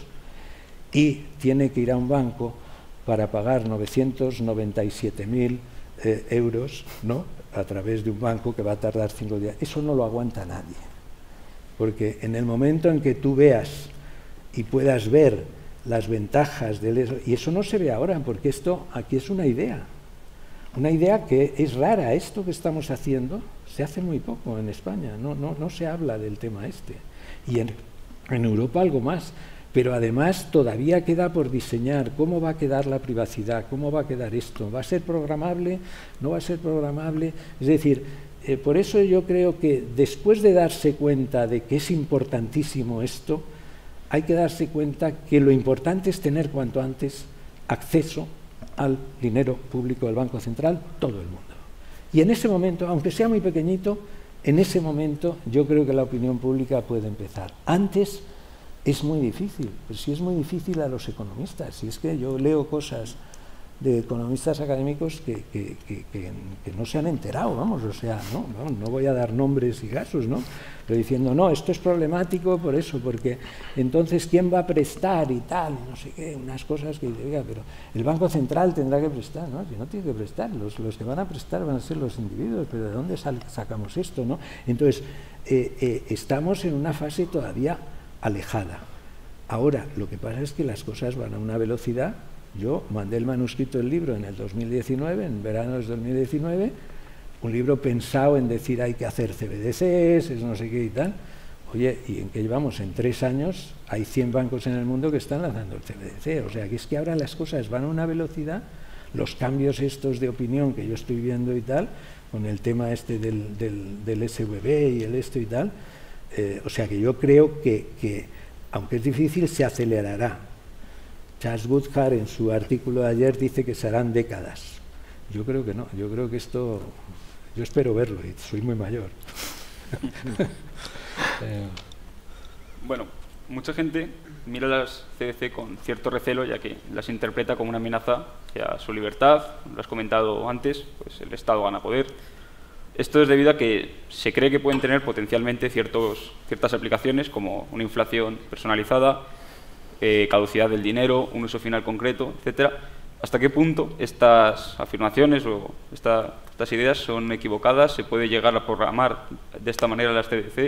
y tiene que ir a un banco para pagar novecientos noventa y siete mil eh, euros, ¿no?, a través de un banco que va a tardar cinco días. Eso no lo aguanta nadie, porque en el momento en que tú veas y puedas ver las ventajas de eso, y eso no se ve ahora, porque esto aquí es una idea, una idea que es rara. Esto que estamos haciendo se hace muy poco en España, no, no, no se habla del tema este, y en, en Europa algo más, pero además todavía queda por diseñar cómo va a quedar la privacidad, cómo va a quedar esto, ¿va a ser programable? ¿No va a ser programable? Es decir, eh, por eso yo creo que después de darse cuenta de que es importantísimo esto, hay que darse cuenta que lo importante es tener cuanto antes acceso al dinero público del Banco Central, todo el mundo. Y en ese momento, aunque sea muy pequeñito, en ese momento yo creo que la opinión pública puede empezar. Antes es muy difícil, pero sí es muy difícil a los economistas. Si es que yo leo cosas de economistas académicos que, que, que, que, que no se han enterado, vamos, o sea, no, no, no voy a dar nombres y casos, ¿no?, pero diciendo, no, esto es problemático por eso, porque entonces ¿quién va a prestar y tal? Y no sé qué, unas cosas que diga, pero el Banco Central tendrá que prestar, ¿no? Si no tiene que prestar, los, los que van a prestar van a ser los individuos, pero ¿de dónde sal, sacamos esto, no? Entonces, eh, eh, estamos en una fase todavía alejada. Ahora, lo que pasa es que las cosas van a una velocidad. Yo mandé el manuscrito del libro en el dos mil diecinueve, en verano del dos mil diecinueve, un libro pensado en decir hay que hacer C B D Cs, no sé qué y tal. Oye, ¿y en qué llevamos? En tres años hay cien bancos en el mundo que están lanzando el C B D C. O sea, que es que ahora las cosas van a una velocidad, los cambios estos de opinión que yo estoy viendo y tal, con el tema este del, del, del S V B y el esto y tal, eh, o sea que yo creo que, que, aunque es difícil, se acelerará. Charles Woodhart en su artículo de ayer dice que serán décadas. Yo creo que no, yo creo que esto, yo espero verlo y soy muy mayor. eh. Bueno, mucha gente mira las C B D C con cierto recelo, ya que las interpreta como una amenaza a su libertad. Lo has comentado antes, pues el Estado gana poder. Esto es debido a que se cree que pueden tener potencialmente ciertos, ciertas aplicaciones, como una inflación personalizada, eh, caducidad del dinero, un uso final concreto, etcétera. ¿Hasta qué punto estas afirmaciones o esta, estas ideas son equivocadas? ¿Se puede llegar a programar de esta manera las C B D C?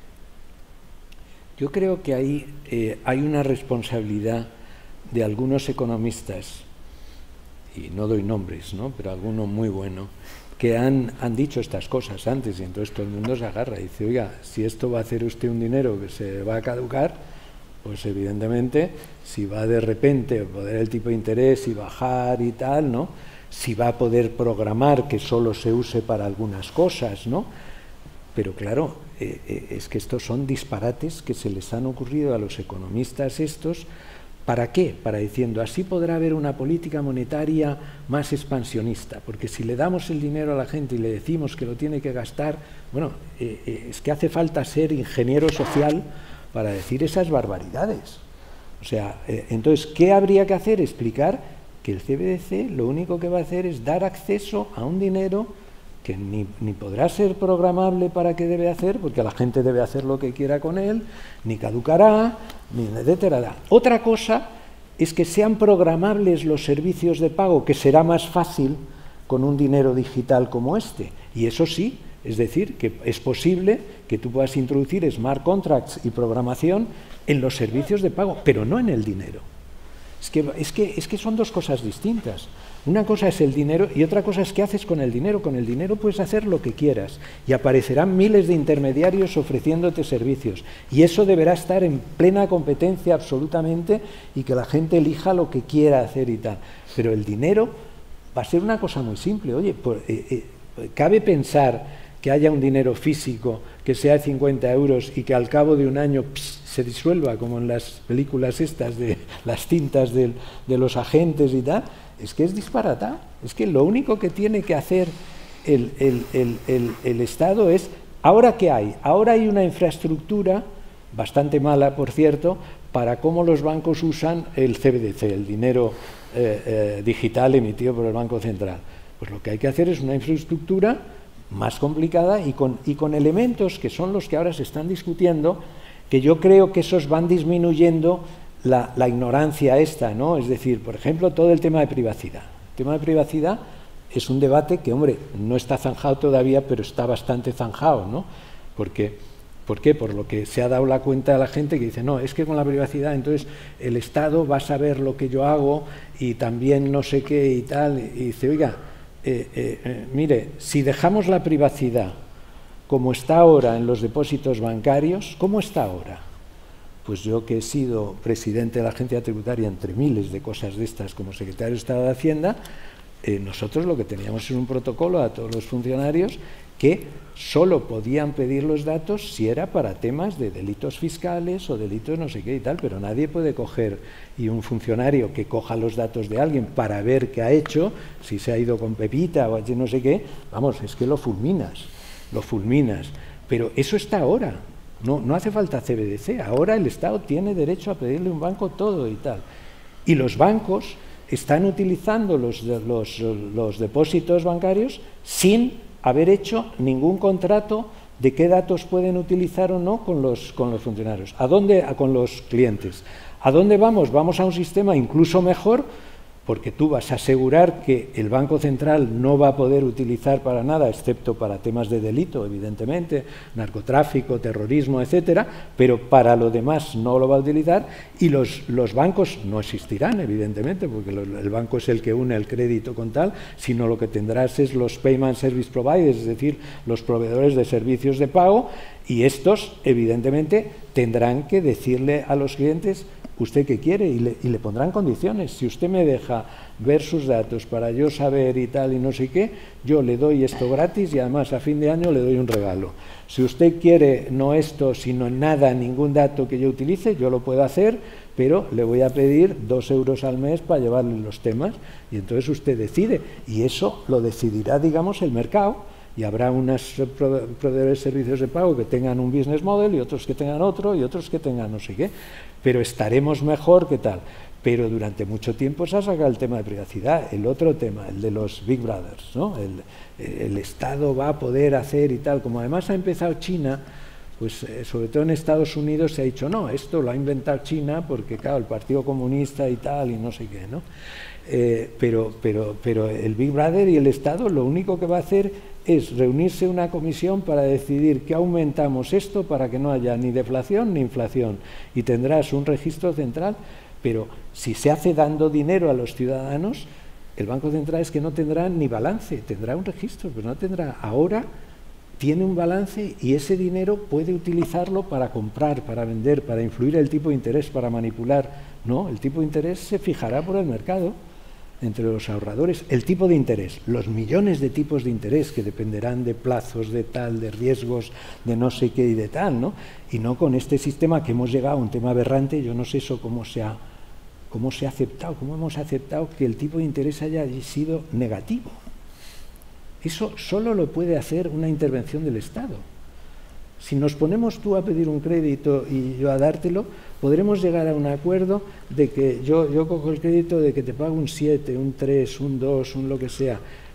Yo creo que ahí eh, hay una responsabilidad de algunos economistas, y no doy nombres, ¿no?, pero alguno muy bueno, que han, han dicho estas cosas antes, y entonces todo el mundo se agarra y dice, oiga, si esto va a hacer usted un dinero que se va a caducar, pues evidentemente, si va de repente a poder el tipo de interés y bajar y tal, ¿no?, si va a poder programar que solo se use para algunas cosas, ¿no? Pero claro, eh, eh, es que estos son disparates que se les han ocurrido a los economistas estos. ¿Para qué? Para diciendo, así podrá haber una política monetaria más expansionista, porque si le damos el dinero a la gente y le decimos que lo tiene que gastar, bueno, eh, eh, es que hace falta ser ingeniero social para decir esas barbaridades. O sea, eh, entonces, ¿qué habría que hacer? Explicar que el C B D C lo único que va a hacer es dar acceso a un dinero que ni, ni podrá ser programable para qué debe hacer, porque la gente debe hacer lo que quiera con él, ni caducará, ni etcétera. Otra cosa es que sean programables los servicios de pago, que será más fácil con un dinero digital como este. Y eso sí, es decir, que es posible que tú puedas introducir smart contracts y programación en los servicios de pago, pero no en el dinero. Es que, es que, es que son dos cosas distintas. Una cosa es el dinero y otra cosa es qué haces con el dinero. Con el dinero puedes hacer lo que quieras y aparecerán miles de intermediarios ofreciéndote servicios. Y eso deberá estar en plena competencia absolutamente y que la gente elija lo que quiera hacer y tal. Pero el dinero va a ser una cosa muy simple. Oye, pues, eh, eh, ¿cabe pensar que haya un dinero físico que sea de cincuenta euros y que al cabo de un año pss, se disuelva, como en las películas estas de las cintas de, de los agentes y tal? Es que es disparatado. Es que lo único que tiene que hacer el, el, el, el, el Estado es, ¿ahora qué hay? Ahora hay una infraestructura, bastante mala por cierto, para cómo los bancos usan el C B D C, el dinero eh, eh, digital emitido por el Banco Central. Pues lo que hay que hacer es una infraestructura más complicada y con, y con elementos que son los que ahora se están discutiendo, que yo creo que esos van disminuyendo La, la ignorancia esta, ¿no? Es decir, por ejemplo, todo el tema de privacidad. El tema de privacidad es un debate que, hombre, no está zanjado todavía, pero está bastante zanjado, ¿no? Porque, ¿por qué? Por lo que se ha dado la cuenta a la gente que dice, no, es que con la privacidad, entonces el Estado va a saber lo que yo hago y también no sé qué y tal. Y dice, oiga, eh, eh, eh, mire, si dejamos la privacidad como está ahora en los depósitos bancarios, ¿cómo está ahora? Pues yo que he sido presidente de la agencia tributaria entre miles de cosas de estas como secretario de Estado de Hacienda, eh, nosotros lo que teníamos es un protocolo a todos los funcionarios que solo podían pedir los datos si era para temas de delitos fiscales o delitos no sé qué y tal, pero nadie puede coger, y un funcionario que coja los datos de alguien para ver qué ha hecho, si se ha ido con Pepita o no sé qué, vamos, es que lo fulminas, lo fulminas, pero eso está ahora. No, no hace falta C B D C, ahora el Estado tiene derecho a pedirle a un banco todo y tal. Y los bancos están utilizando los, los, los depósitos bancarios sin haber hecho ningún contrato de qué datos pueden utilizar o no con los, con los funcionarios. ¿A dónde? A, con los clientes. ¿A dónde vamos? Vamos a un sistema incluso mejor, porque tú vas a asegurar que el Banco Central no va a poder utilizar para nada, excepto para temas de delito, evidentemente, narcotráfico, terrorismo, etcétera, pero para lo demás no lo va a utilizar, y los, los bancos no existirán, evidentemente, porque lo, el banco es el que une el crédito con tal, sino lo que tendrás es los Payment Service Providers, es decir, los proveedores de servicios de pago, y estos, evidentemente, tendrán que decirle a los clientes usted qué quiere y le, y le pondrán condiciones. Si usted me deja ver sus datos para yo saber y tal y no sé qué, yo le doy esto gratis y además a fin de año le doy un regalo. Si usted quiere no esto, sino nada, ningún dato que yo utilice, yo lo puedo hacer, pero le voy a pedir dos euros al mes para llevarle los temas y entonces usted decide y eso lo decidirá, digamos, el mercado. Y habrá unos proveedores de servicios de pago que tengan un business model y otros que tengan otro y otros que tengan no sé qué. Pero estaremos mejor que tal. Pero durante mucho tiempo se ha sacado el tema de privacidad. El otro tema, el de los Big Brothers, ¿no? El, el Estado va a poder hacer y tal. Como además ha empezado China, pues eh, sobre todo en Estados Unidos se ha dicho, no, esto lo ha inventado China porque, claro, el Partido Comunista y tal y no sé qué, ¿no? Eh, pero, pero, pero el Big Brother y el Estado lo único que va a hacer es reunirse una comisión para decidir que aumentamos esto para que no haya ni deflación ni inflación y tendrás un registro central, pero si se hace dando dinero a los ciudadanos, el Banco Central es que no tendrá ni balance, tendrá un registro, pero no tendrá. Ahora tiene un balance y ese dinero puede utilizarlo para comprar, para vender, para influir el tipo de interés, para manipular. No, el tipo de interés se fijará por el mercado entre los ahorradores, el tipo de interés, los millones de tipos de interés que dependerán de plazos, de tal, de riesgos, de no sé qué y de tal, ¿no? Y no con este sistema que hemos llegado a un tema aberrante, yo no sé eso cómo se ha, cómo se ha aceptado, cómo hemos aceptado que el tipo de interés haya sido negativo. Eso solo lo puede hacer una intervención del Estado. Si nos ponemos tú a pedir un crédito y yo a dártelo, podremos llegar a un acuerdo de que yo, yo cojo el crédito de que te pago un siete, un tres, un dos, un lo que sea,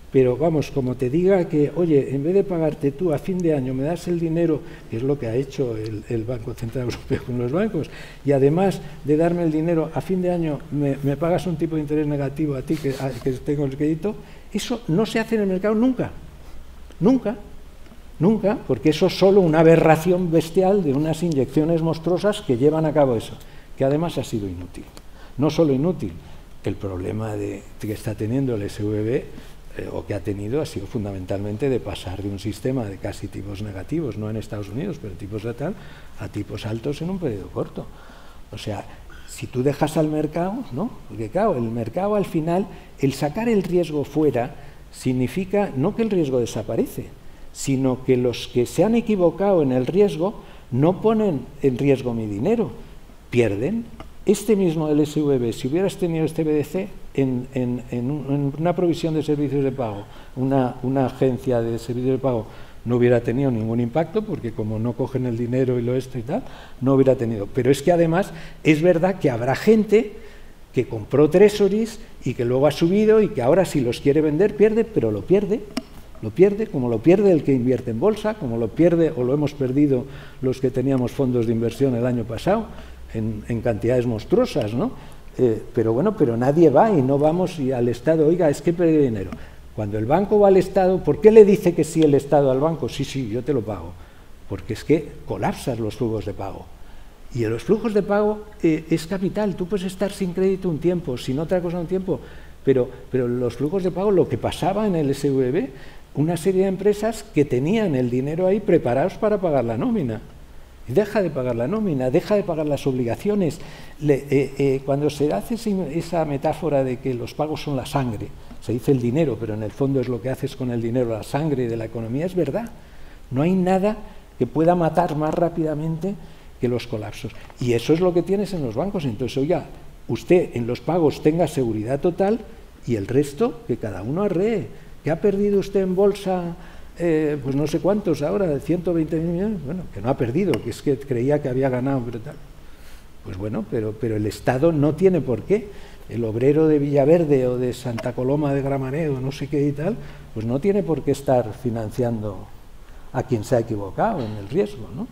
Pero vamos, como te diga que, oye, en vez de pagarte tú a fin de año, me das el dinero, que es lo que ha hecho el, el Banco Central Europeo con los bancos, y además de darme el dinero a fin de año, me, me pagas un tipo de interés negativo a ti que, a, que tengo el crédito, eso no se hace en el mercado nunca, nunca, nunca, porque eso es solo una aberración bestial de unas inyecciones monstruosas que llevan a cabo eso, que además ha sido inútil. No solo inútil, el problema de, que está teniendo el S V B, Eh, o que ha tenido ha sido fundamentalmente de pasar de un sistema de casi tipos negativos, no en Estados Unidos, pero tipos de tal, a tipos altos en un periodo corto. O sea, si tú dejas al mercado, ¿no? Porque claro, el mercado al final, el sacar el riesgo fuera significa no que el riesgo desaparece, sino que los que se han equivocado en el riesgo no ponen en riesgo mi dinero, pierden. Este mismo del S V B, si hubieras tenido este B D C en, en, en, un, en una provisión de servicios de pago, una, una agencia de servicios de pago, no hubiera tenido ningún impacto, porque como no cogen el dinero y lo esto y tal, no hubiera tenido. Pero es que además es verdad que habrá gente que compró treasuries y que luego ha subido y que ahora si los quiere vender pierde, pero lo pierde. Lo pierde, como lo pierde el que invierte en bolsa, como lo pierde o lo hemos perdido los que teníamos fondos de inversión el año pasado, en, en cantidades monstruosas, ¿no? Eh, pero bueno, pero nadie va y no vamos y al Estado, oiga, es que perdí dinero. Cuando el banco va al Estado, ¿por qué le dice que sí el Estado al banco? Sí, sí, yo te lo pago. Porque es que colapsas los flujos de pago. Y en los flujos de pago eh, es capital. Tú puedes estar sin crédito un tiempo, sin otra cosa un tiempo, pero, pero los flujos de pago, lo que pasaba en el S V B, una serie de empresas que tenían el dinero ahí preparados para pagar la nómina. Y deja de pagar la nómina, deja de pagar las obligaciones. Le, eh, eh, cuando se hace esa metáfora de que los pagos son la sangre, se dice el dinero, pero en el fondo es lo que haces con el dinero, la sangre de la economía, es verdad. No hay nada que pueda matar más rápidamente que los colapsos. Y eso es lo que tienes en los bancos. Entonces, oiga, usted en los pagos tenga seguridad total y el resto que cada uno arree. ¿Qué ha perdido usted en bolsa? Eh, pues no sé cuántos ahora, de ciento veinte mil millones. Bueno, que no ha perdido, que es que creía que había ganado, pero tal. Pues bueno, pero, pero el Estado no tiene por qué. El obrero de Villaverde o de Santa Coloma de Gramenet o no sé qué y tal, pues no tiene por qué estar financiando a quien se ha equivocado en el riesgo, ¿no?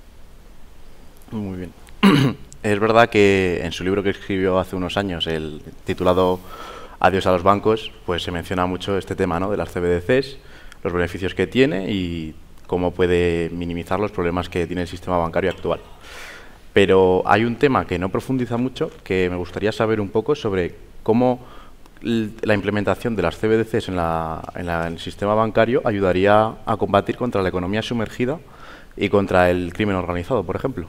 Muy bien. Es verdad que en su libro que escribió hace unos años, el titulado Adiós a los bancos, pues se menciona mucho este tema, ¿no?, de las C B D Cs, los beneficios que tiene y cómo puede minimizar los problemas que tiene el sistema bancario actual. Pero hay un tema que no profundiza mucho, que me gustaría saber un poco sobre cómo la implementación de las C B D Cs en, la, en, la, en el sistema bancario ayudaría a combatir contra la economía sumergida y contra el crimen organizado, por ejemplo.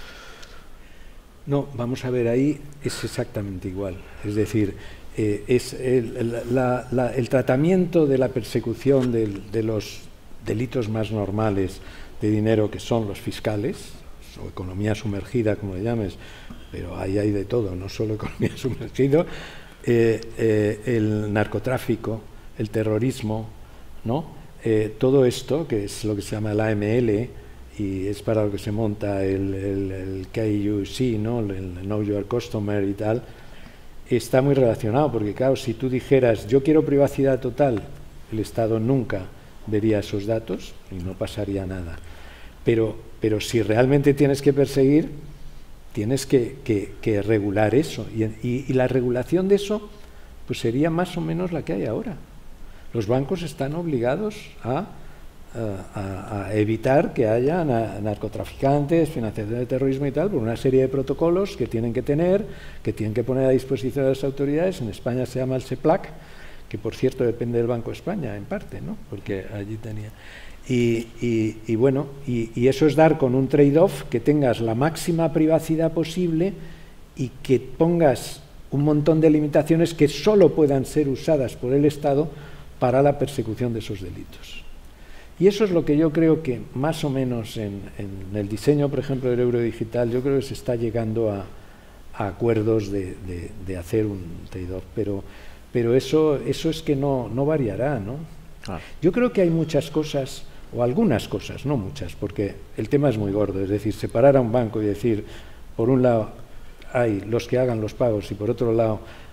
No, vamos a ver, ahí es exactamente igual. Es decir, eh, es el, la, la, el tratamiento de la persecución del, de los delitos más normales de dinero, que son los fiscales, o economía sumergida, como le llames, pero ahí hay de todo, no solo economía sumergida, eh, eh, el narcotráfico, el terrorismo, ¿no? Eh, todo esto, que es lo que se llama la A M L, y es para lo que se monta el, el, el K U C, ¿no?, el Know Your Customer y tal, está muy relacionado, porque claro, si tú dijeras, yo quiero privacidad total, el Estado nunca vería esos datos y no pasaría nada. Pero, pero si realmente tienes que perseguir, tienes que, que, que regular eso. Y, y, y la regulación de eso pues sería más o menos la que hay ahora. Los bancos están obligados a, a, a evitar que haya na, narcotraficantes, financiación de terrorismo y tal, por una serie de protocolos que tienen que tener, que tienen que poner a disposición de las autoridades. En España se llama el SEPLAC, que por cierto depende del Banco de España en parte, ¿no?, porque allí tenía... Y, y, y bueno, y, y eso es dar con un trade-off, que tengas la máxima privacidad posible y que pongas un montón de limitaciones que solo puedan ser usadas por el Estado para la persecución de esos delitos. Y eso es lo que yo creo que más o menos en, en el diseño, por ejemplo, del euro digital, yo creo que se está llegando a, a acuerdos de, de, de hacer un trade-off, pero, pero eso, eso es que no, no variará, ¿no? Ah. Yo creo que hay muchas cosas, o algunas cosas, no muchas, porque el tema es muy gordo, es decir, separar a un banco y decir, por un lado hay los que hagan los pagos y por otro lado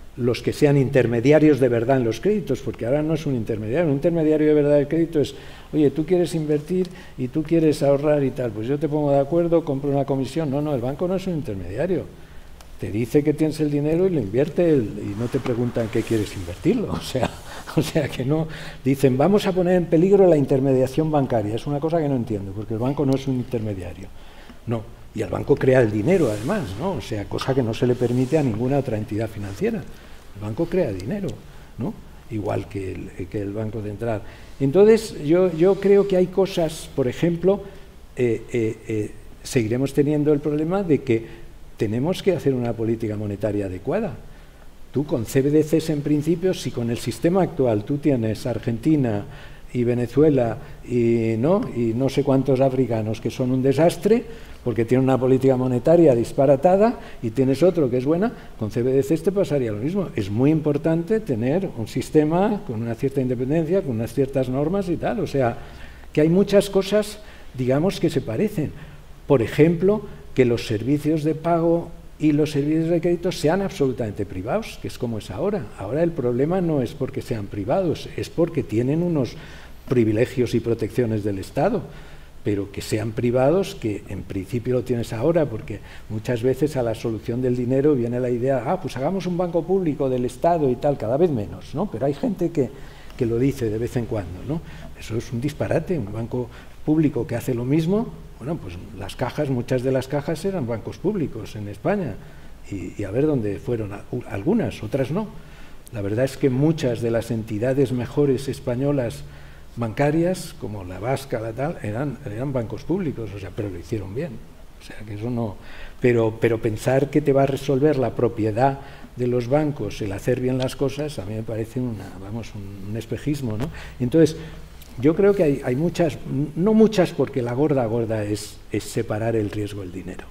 los que sean intermediarios de verdad en los créditos, porque ahora no es un intermediario. Un intermediario de verdad del crédito es, oye, tú quieres invertir y tú quieres ahorrar y tal, pues yo te pongo de acuerdo, compro una comisión. No, no, el banco no es un intermediario. Te dice que tienes el dinero y lo invierte el, y no te preguntan qué quieres invertirlo. O sea, o sea que no. Dicen, vamos a poner en peligro la intermediación bancaria. Es una cosa que no entiendo, porque el banco no es un intermediario. No. Y el banco crea el dinero, además, ¿no? O sea, cosa que no se le permite a ninguna otra entidad financiera. El banco crea dinero, ¿no? Igual que el, que el Banco Central. Entonces, yo, yo creo que hay cosas, por ejemplo, eh, eh, eh, seguiremos teniendo el problema de que tenemos que hacer una política monetaria adecuada. Tú con C B D Cs, en principio, si con el sistema actual tú tienes Argentina y Venezuela y no, y no sé cuántos africanos que son un desastre, porque tienen una política monetaria disparatada, y tienes otro que es buena, con C B D Cs te pasaría lo mismo. Es muy importante tener un sistema con una cierta independencia, con unas ciertas normas y tal. O sea, que hay muchas cosas, digamos, que se parecen. Por ejemplo, que los servicios de pago y los servicios de crédito sean absolutamente privados, que es como es ahora. Ahora el problema no es porque sean privados, es porque tienen unos privilegios y protecciones del Estado, pero que sean privados, que en principio lo tienes ahora, porque muchas veces a la solución del dinero viene la idea, ah, pues hagamos un banco público del Estado y tal, cada vez menos, ¿no? Pero hay gente que, que lo dice de vez en cuando, ¿no? Eso es un disparate, un banco público que hace lo mismo. Bueno, pues las cajas, muchas de las cajas eran bancos públicos en España, y, y a ver dónde fueron, algunas, otras no. La verdad es que muchas de las entidades mejores españolas bancarias, como la vasca, la tal, eran, eran bancos públicos, o sea, pero lo hicieron bien. O sea, que eso no. Pero, pero pensar que te va a resolver la propiedad de los bancos el hacer bien las cosas, a mí me parece una, vamos, un, un espejismo, ¿no? Entonces, yo creo que hay, hay muchas, no muchas, porque la gorda gorda es, es separar el riesgo del dinero.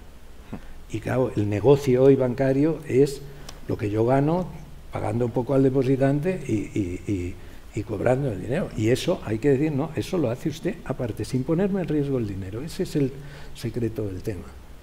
Y claro, el negocio hoy bancario es lo que yo gano pagando un poco al depositante y, y, y, y cobrando el dinero. Y eso, hay que decir, no, eso lo hace usted aparte, sin ponerme en riesgo el dinero. Ese es el secreto del tema.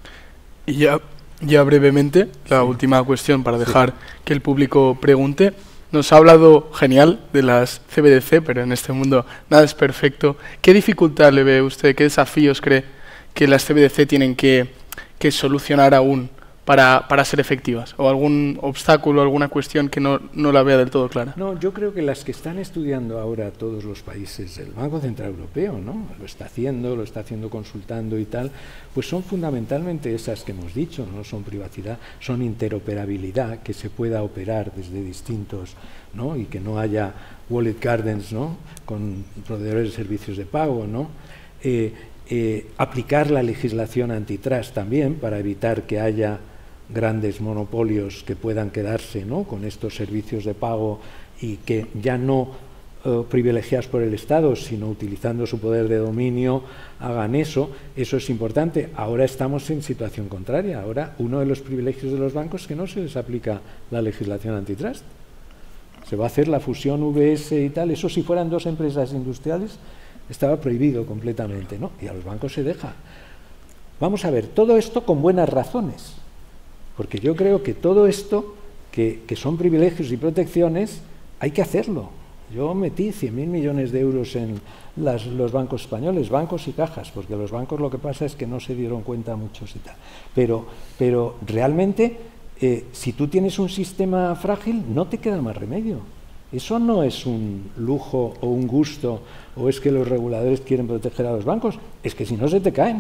Y ya, ya brevemente, la sí. última cuestión para dejar sí. que el público pregunte. Nos ha hablado genial de las C B D C, pero en este mundo nada es perfecto. ¿Qué dificultad le ve usted, qué desafíos cree que las C B D C tienen que, que solucionar aún para, para ser efectivas? ¿O algún obstáculo, alguna cuestión que no, no la vea del todo clara? No, yo creo que las que están estudiando ahora todos los países, el Banco Central Europeo, ¿no? Lo está haciendo, lo está haciendo consultando y tal, pues son fundamentalmente esas que hemos dicho, no son privacidad, son interoperabilidad, que se pueda operar desde distintos, ¿no? Y que no haya wallet gardens, ¿no? Con proveedores de servicios de pago, ¿no? Eh, eh, aplicar la legislación antitrust también para evitar que haya grandes monopolios que puedan quedarse, ¿no? Con estos servicios de pago y que ya no eh, privilegiados por el Estado, sino utilizando su poder de dominio, hagan eso. Eso es importante. Ahora estamos en situación contraria. Ahora uno de los privilegios de los bancos es que no se les aplica la legislación antitrust. Se va a hacer la fusión V S y tal. Eso, si fueran dos empresas industriales, estaba prohibido completamente, ¿no? Y a los bancos se deja. Vamos a ver, todo esto con buenas razones. Porque yo creo que todo esto, que, que son privilegios y protecciones, hay que hacerlo. Yo metí cien mil millones de euros en las, los bancos españoles, bancos y cajas, porque los bancos lo que pasa es que no se dieron cuenta muchos y tal. Pero, pero realmente, eh, si tú tienes un sistema frágil, no te queda más remedio. Eso no es un lujo o un gusto, o es que los reguladores quieren proteger a los bancos, es que si no se te caen.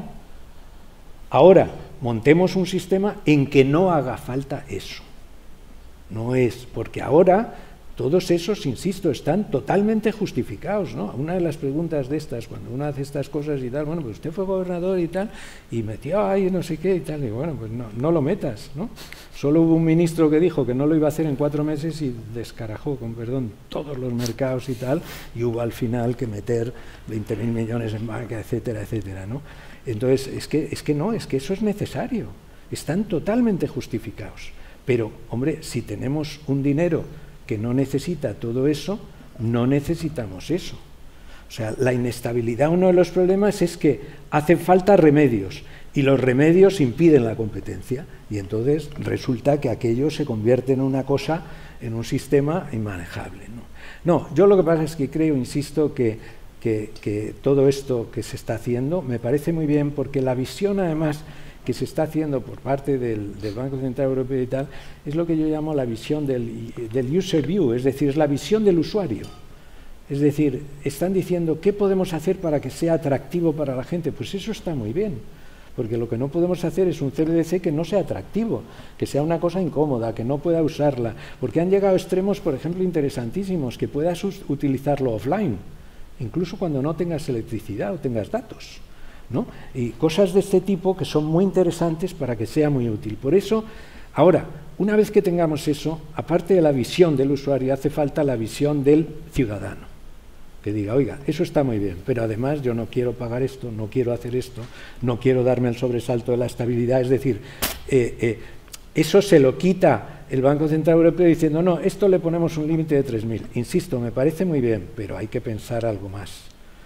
Ahora, montemos un sistema en que no haga falta eso. No es, porque ahora todos esos, insisto, están totalmente justificados, ¿no? Una de las preguntas de estas, cuando uno hace estas cosas y tal, bueno, pues usted fue gobernador y tal, y metió ahí no sé qué y tal, y bueno, pues no, no lo metas, ¿no? Solo hubo un ministro que dijo que no lo iba a hacer en cuatro meses y descarajó, con perdón, todos los mercados y tal, y hubo al final que meter veinte mil millones en banca, etcétera, etcétera, ¿no? Entonces, es que, es que no, es que eso es necesario, están totalmente justificados. Pero, hombre, si tenemos un dinero que no necesita todo eso, no necesitamos eso. O sea, la inestabilidad, uno de los problemas es que hacen falta remedios, y los remedios impiden la competencia y entonces resulta que aquello se convierte en una cosa, en un sistema inmanejable, ¿no? No, yo lo que pasa es que creo, insisto, que, que, que todo esto que se está haciendo me parece muy bien porque la visión además que se está haciendo por parte del, del Banco Central Europeo y tal, es lo que yo llamo la visión del, del user view, es decir, es la visión del usuario. Es decir, están diciendo, ¿qué podemos hacer para que sea atractivo para la gente? Pues eso está muy bien, porque lo que no podemos hacer es un C B D C que no sea atractivo, que sea una cosa incómoda, que no pueda usarla, porque han llegado a extremos, por ejemplo, interesantísimos, que puedas utilizarlo offline, incluso cuando no tengas electricidad o tengas datos, ¿no? Y cosas de este tipo que son muy interesantes para que sea muy útil. Por eso, ahora, una vez que tengamos eso, aparte de la visión del usuario, hace falta la visión del ciudadano, que diga, oiga, eso está muy bien, pero además yo no quiero pagar esto, no quiero hacer esto, no quiero darme el sobresalto de la estabilidad. Es decir, eh, eh, eso se lo quita el Banco Central Europeo diciendo, no, esto le ponemos un límite de tres mil. Insisto, me parece muy bien, pero hay que pensar algo más.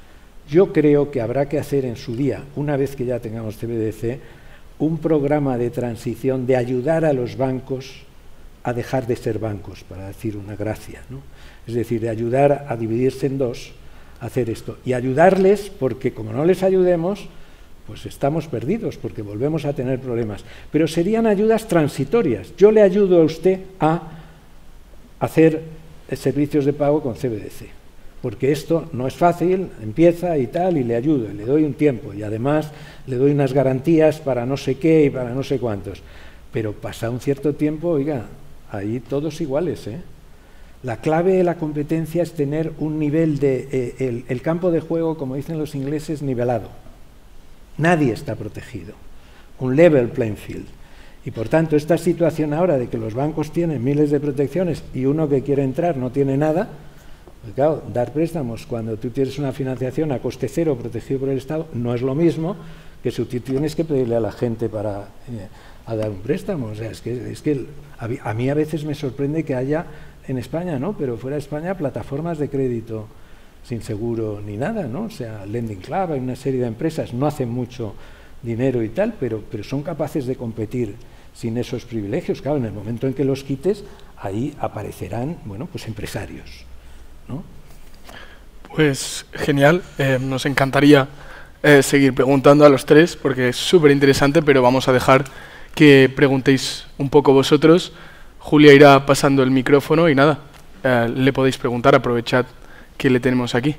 Yo creo que habrá que hacer en su día, una vez que ya tengamos C B D C, un programa de transición de ayudar a los bancos a dejar de ser bancos, para decir una gracia, ¿no? Es decir, de ayudar a dividirse en dos, a hacer esto. Y ayudarles, porque como no les ayudemos, pues estamos perdidos, porque volvemos a tener problemas. Pero serían ayudas transitorias. Yo le ayudo a usted a hacer servicios de pago con C B D C. Porque esto no es fácil, empieza y tal, y le ayudo, y le doy un tiempo, y además le doy unas garantías para no sé qué y para no sé cuántos. Pero pasa un cierto tiempo, oiga, ahí todos iguales, ¿eh? La clave de la competencia es tener un nivel de... Eh, el, el campo de juego, como dicen los ingleses, nivelado. Nadie está protegido. Un level playing field. Y por tanto, esta situación ahora de que los bancos tienen miles de protecciones y uno que quiere entrar no tiene nada... Pues claro, dar préstamos cuando tú tienes una financiación a coste cero protegido por el Estado no es lo mismo que si tú tienes que pedirle a la gente para eh, a dar un préstamo. O sea, es que, es que a, a mí a veces me sorprende que haya en España, ¿no? Pero fuera de España, plataformas de crédito sin seguro ni nada, ¿no? O sea, Lending Club, hay una serie de empresas, no hacen mucho dinero y tal, pero, pero son capaces de competir sin esos privilegios. Claro, en el momento en que los quites, ahí aparecerán, bueno, pues empresarios, ¿no? Pues genial, eh, nos encantaría eh, seguir preguntando a los tres porque es súper interesante, pero vamos a dejar que preguntéis un poco vosotros. Julia irá pasando el micrófono y nada, eh, le podéis preguntar, aprovechad que le tenemos aquí.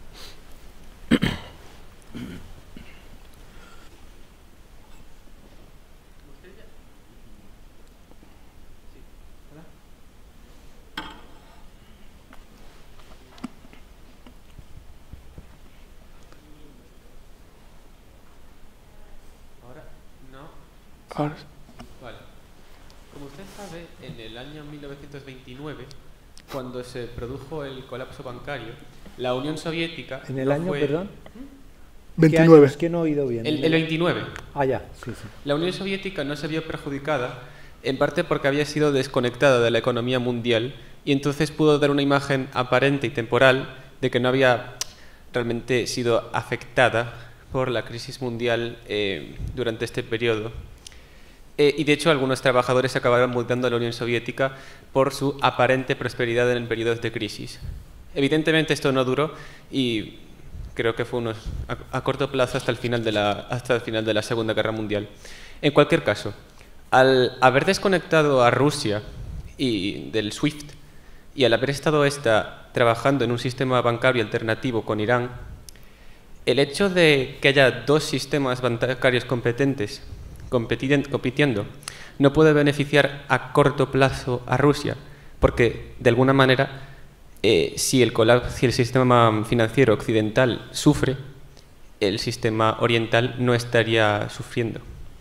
Ahora. Vale. Como usted sabe, en el año mil novecientos veintinueve, cuando se produjo el colapso bancario, la Unión Soviética... ¿En el no año, fue... perdón? veintinueve. Es que no he oído bien. El, el veintinueve. Ah, ya, sí, sí. La Unión Soviética no se vio perjudicada, en parte porque había sido desconectada de la economía mundial y entonces pudo dar una imagen aparente y temporal de que no había realmente sido afectada por la crisis mundial eh, durante este periodo. Eh, y de hecho algunos trabajadores se acabaron mudando a la Unión Soviética por su aparente prosperidad en periodos de crisis. Evidentemente esto no duró y creo que fue unos, a, a corto plazo hasta el, final de la, hasta el final de la Segunda Guerra Mundial. En cualquier caso, al haber desconectado a Rusia y del SWIFT y al haber estado esta trabajando en un sistema bancario alternativo con Irán, el hecho de que haya dos sistemas bancarios competentes compitiendo no puede beneficiar a corto plazo a Rusia, porque de alguna manera eh, si, el colapso, si el sistema financiero occidental sufre, el sistema oriental no estaría sufriendo.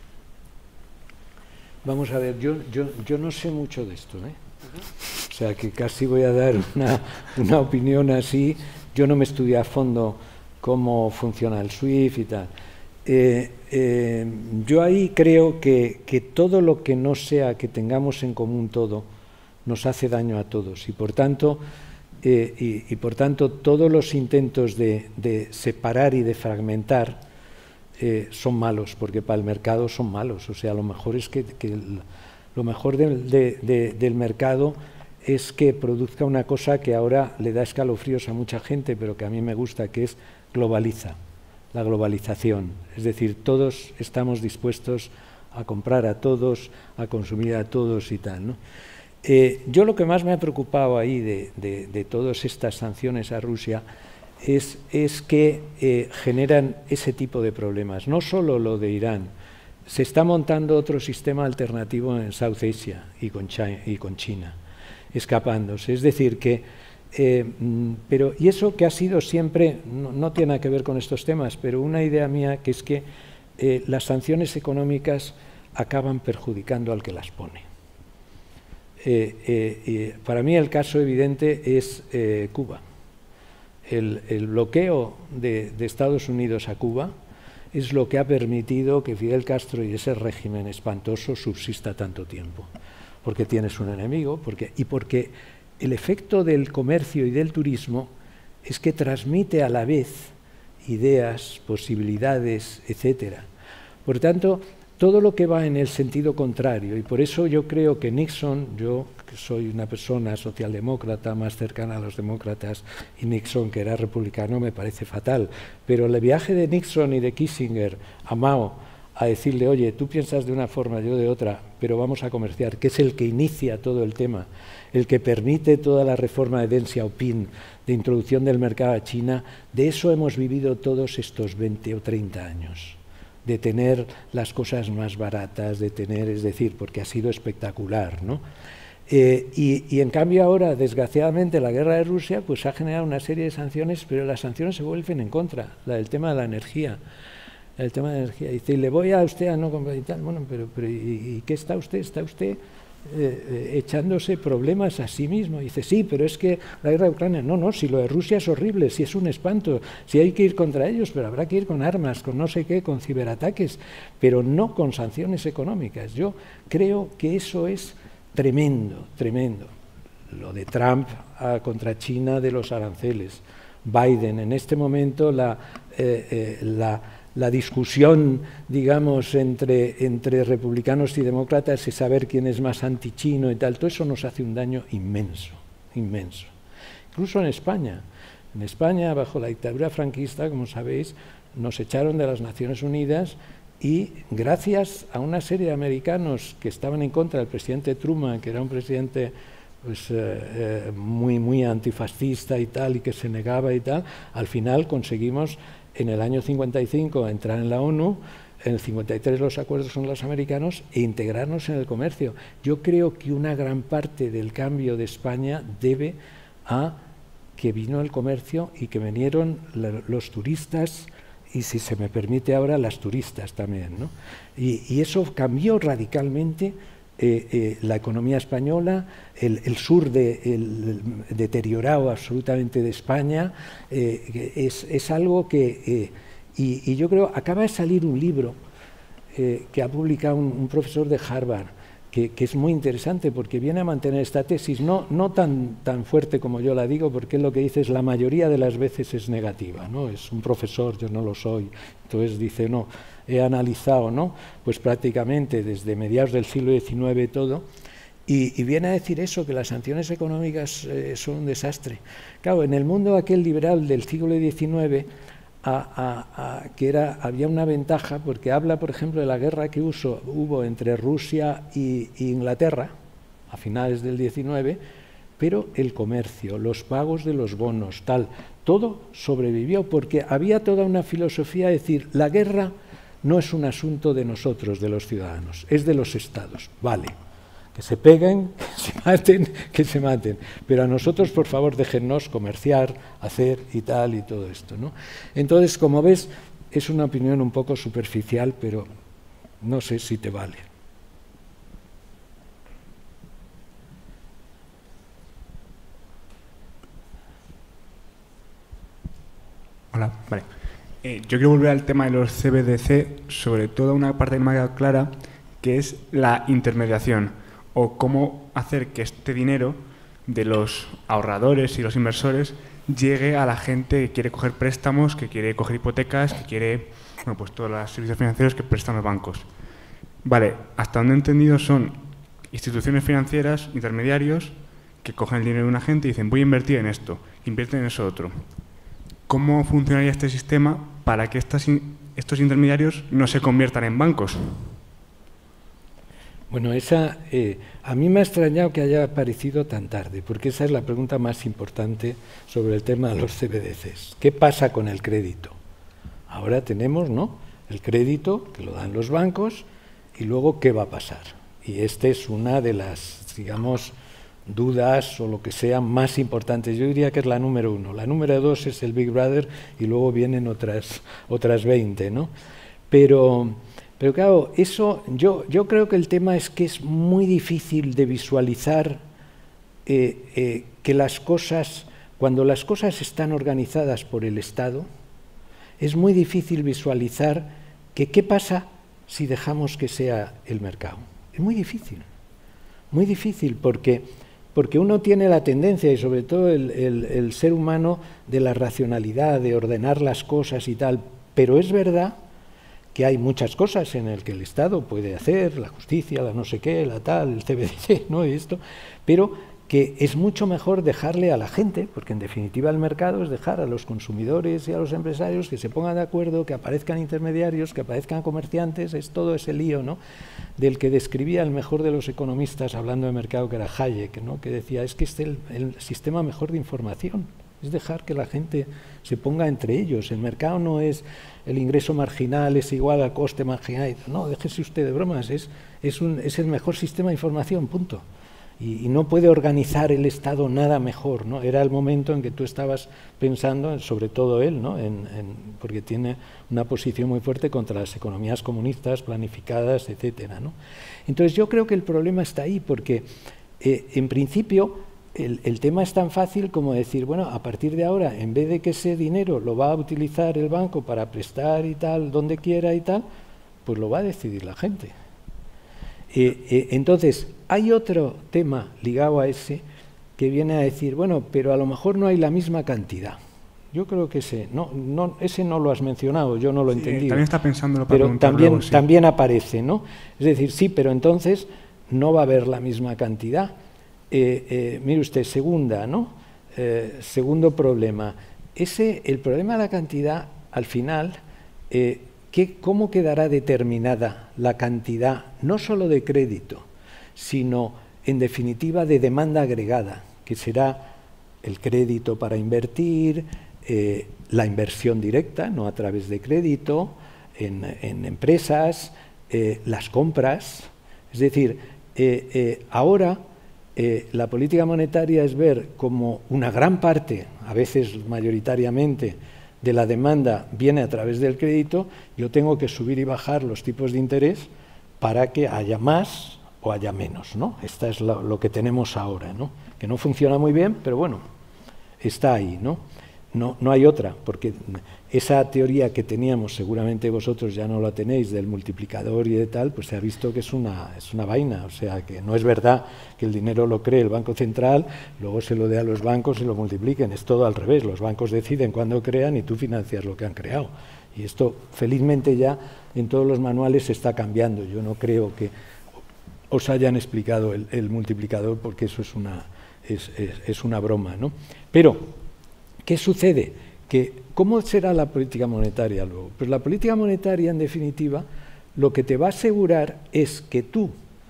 Vamos a ver, yo, yo, yo no sé mucho de esto, ¿eh? Uh-huh. O sea que casi voy a dar una, una opinión así. Yo no me estudié a fondo cómo funciona el SWIFT y tal. Eh, eh, yo ahí creo que, que todo lo que no sea que tengamos en común todo nos hace daño a todos y por tanto, eh, y, y por tanto todos los intentos de, de separar y de fragmentar eh, son malos, porque para el mercado son malos. O sea, lo mejor es que, que el, lo mejor de, de, de, del mercado es que produzca una cosa que ahora le da escalofríos a mucha gente, pero que a mí me gusta, que es globaliza, la globalización. Es decir, todos estamos dispuestos a comprar a todos, a consumir a todos y tal, ¿no? Eh, yo lo que más me ha preocupado ahí de, de, de todas estas sanciones a Rusia es, es que eh, generan ese tipo de problemas. No solo lo de Irán, se está montando otro sistema alternativo en South Asia y con China, y con China escapándose. Es decir, que, eh, pero, y eso que ha sido siempre, no, no tiene nada que ver con estos temas, pero una idea mía que es que eh, las sanciones económicas acaban perjudicando al que las pone. Eh, eh, eh, para mí el caso evidente es eh, Cuba. El, el bloqueo de, de Estados Unidos a Cuba es lo que ha permitido que Fidel Castro y ese régimen espantoso subsista tanto tiempo. Porque tienes un enemigo, porque, y porque el efecto del comercio y del turismo es que transmite a la vez ideas, posibilidades, etcétera. Por tanto, todo lo que va en el sentido contrario, y por eso yo creo que Nixon, yo que soy una persona socialdemócrata más cercana a los demócratas, y Nixon, que era republicano, me parece fatal, pero el viaje de Nixon y de Kissinger a Mao a decirle, oye, tú piensas de una forma, yo de otra, pero vamos a comerciar, que es el que inicia todo el tema, el que permite toda la reforma de Deng Xiaoping, de introducción del mercado a China. De eso hemos vivido todos estos veinte o treinta años, de tener las cosas más baratas, de tener, es decir, porque ha sido espectacular, ¿no? Eh, y, y en cambio ahora, desgraciadamente, la guerra de Rusia pues ha generado una serie de sanciones, pero las sanciones se vuelven en contra, la del tema de la energía. El tema de la energía. Dice, le voy a usted a no comprar y tal. Bueno, pero, pero ¿y, y qué está usted? ¿Está usted eh, eh, echándose problemas a sí mismo? Dice, sí, pero es que la guerra de Ucrania, no, no, si lo de Rusia es horrible, si es un espanto, si hay que ir contra ellos, pero habrá que ir con armas, con no sé qué, con ciberataques, pero no con sanciones económicas. Yo creo que eso es tremendo, tremendo. Lo de Trump a, contra China de los aranceles. Biden, en este momento la... Eh, eh, la La discusión, digamos, entre, entre republicanos y demócratas es saber quién es más antichino y tal. Todo eso nos hace un daño inmenso, inmenso. Incluso en España. En España, bajo la dictadura franquista, como sabéis, nos echaron de las Naciones Unidas y gracias a una serie de americanos que estaban en contra del presidente Truman, que era un presidente pues, eh, eh, muy, muy antifascista y tal, y que se negaba y tal, al final conseguimos en el año cincuenta y cinco entrar en la ONU, en el cincuenta y tres los acuerdos con los americanos e integrarnos en el comercio. Yo creo que una gran parte del cambio de España debe a que vino el comercio y que vinieron la, los turistas y, si se me permite ahora, las turistas también, ¿no? Y, y eso cambió radicalmente Eh, eh, la economía española, el, el sur de, el, el deteriorado absolutamente de España, eh, es, es algo que, eh, y, y yo creo, acaba de salir un libro eh, que ha publicado un, un profesor de Harvard, que, que es muy interesante porque viene a mantener esta tesis, no, no tan, tan fuerte como yo la digo, porque lo que dice es la mayoría de las veces es negativa, ¿no? Es un profesor, yo no lo soy, entonces dice, no, he analizado, ¿no? Pues prácticamente desde mediados del siglo diecinueve todo, y, y viene a decir eso, que las sanciones económicas eh, son un desastre. Claro, en el mundo aquel liberal del siglo diecinueve, a, a, a, que era, había una ventaja, porque habla, por ejemplo, de la guerra que uso, hubo entre Rusia y, y Inglaterra, a finales del diecinueve, pero el comercio, los pagos de los bonos, tal, todo sobrevivió, porque había toda una filosofía de decir, la guerra no es un asunto de nosotros, de los ciudadanos, es de los estados, vale, que se peguen, que se maten, que se maten, pero a nosotros, por favor, déjennos comerciar, hacer y tal y todo esto, ¿no? Entonces, como ves, es una opinión un poco superficial, pero no sé si te vale. Hola, vale. Eh, yo quiero volver al tema de los C B D C, sobre todo una parte que no me ha quedado clara, que es la intermediación, o cómo hacer que este dinero de los ahorradores y los inversores llegue a la gente que quiere coger préstamos, que quiere coger hipotecas, que quiere, bueno, pues todos los servicios financieros que prestan los bancos. Vale, hasta donde he entendido son instituciones financieras, intermediarios, que cogen el dinero de una gente y dicen voy a invertir en esto, invierten en eso otro. ¿Cómo funcionaría este sistema para que estas, estos intermediarios no se conviertan en bancos? Bueno, esa, eh, a mí me ha extrañado que haya aparecido tan tarde, porque esa es la pregunta más importante sobre el tema de los C B D Cs. ¿Qué pasa con el crédito? Ahora tenemos, ¿no?, el crédito que lo dan los bancos y luego ¿qué va a pasar? Y esta es una de las, digamos, dudas o lo que sea más importantes. Yo diría que es la número uno. La número dos es el Big Brother y luego vienen otras, otras veinte, ¿no? Pero... Pero claro, eso, yo, yo creo que el tema es que es muy difícil de visualizar eh, eh, que las cosas, cuando las cosas están organizadas por el Estado, es muy difícil visualizar que qué pasa si dejamos que sea el mercado. Es muy difícil, muy difícil, porque, porque uno tiene la tendencia, y sobre todo el, el, el ser humano, de la racionalidad, de ordenar las cosas y tal, pero es verdad que hay muchas cosas en las que el Estado puede hacer, la justicia, la no sé qué, la tal, el C B D C, ¿no?, y esto, pero que es mucho mejor dejarle a la gente, porque en definitiva el mercado es dejar a los consumidores y a los empresarios que se pongan de acuerdo, que aparezcan intermediarios, que aparezcan comerciantes, es todo ese lío, ¿no?, del que describía el mejor de los economistas hablando de mercado, que era Hayek, ¿no?, que decía, es que es el, el sistema mejor de información, es dejar que la gente se ponga entre ellos. El mercado no es el ingreso marginal es igual al coste marginal, no, déjese usted de bromas, es, es, un, es el mejor sistema de información, punto. Y, y no puede organizar el Estado nada mejor, ¿no? Era el momento en que tú estabas pensando, sobre todo él, ¿no?, en, en, porque tiene una posición muy fuerte contra las economías comunistas, planificadas, etcétera, ¿no? Entonces yo creo que el problema está ahí, porque eh, en principio el, el tema es tan fácil como decir, bueno, a partir de ahora, en vez de que ese dinero lo va a utilizar el banco para prestar y tal, donde quiera y tal, pues lo va a decidir la gente. Eh, eh, entonces, hay otro tema ligado a ese que viene a decir, bueno, pero a lo mejor no hay la misma cantidad. Yo creo que ese no, no, ese no lo has mencionado, yo no lo he sí, entendido. También está pensándolo para pero también, luego, sí. también aparece, ¿no? Es decir, sí, pero entonces no va a haber la misma cantidad. Eh, eh, mire usted, segunda, ¿no? Eh, segundo problema. Ese, el problema de la cantidad, al final, eh, ¿qué, ¿cómo quedará determinada la cantidad, no solo de crédito, sino, en definitiva, de demanda agregada, que será el crédito para invertir, eh, la inversión directa, no a través de crédito, en, en empresas, eh, las compras? Es decir, eh, eh, ahora eh, la política monetaria es ver como una gran parte, a veces mayoritariamente, de la demanda viene a través del crédito. Yo tengo que subir y bajar los tipos de interés para que haya más o haya menos, ¿no? Esta es lo, lo que tenemos ahora, ¿no? Que no funciona muy bien, pero bueno, está ahí, ¿no? No, no hay otra, porque esa teoría que teníamos, seguramente vosotros ya no la tenéis, del multiplicador y de tal, pues se ha visto que es una, es una vaina, o sea, que no es verdad que el dinero lo cree el Banco Central, luego se lo dé a los bancos y lo multipliquen, es todo al revés, los bancos deciden cuándo crean y tú financias lo que han creado. Y esto, felizmente, ya en todos los manuales se está cambiando. Yo no creo que os hayan explicado el, el multiplicador, porque eso es una, es, es, es una broma, ¿no? Pero, ¿qué sucede? Que, ¿cómo será la política monetaria luego? Pues la política monetaria, en definitiva, lo que te va a asegurar es que tú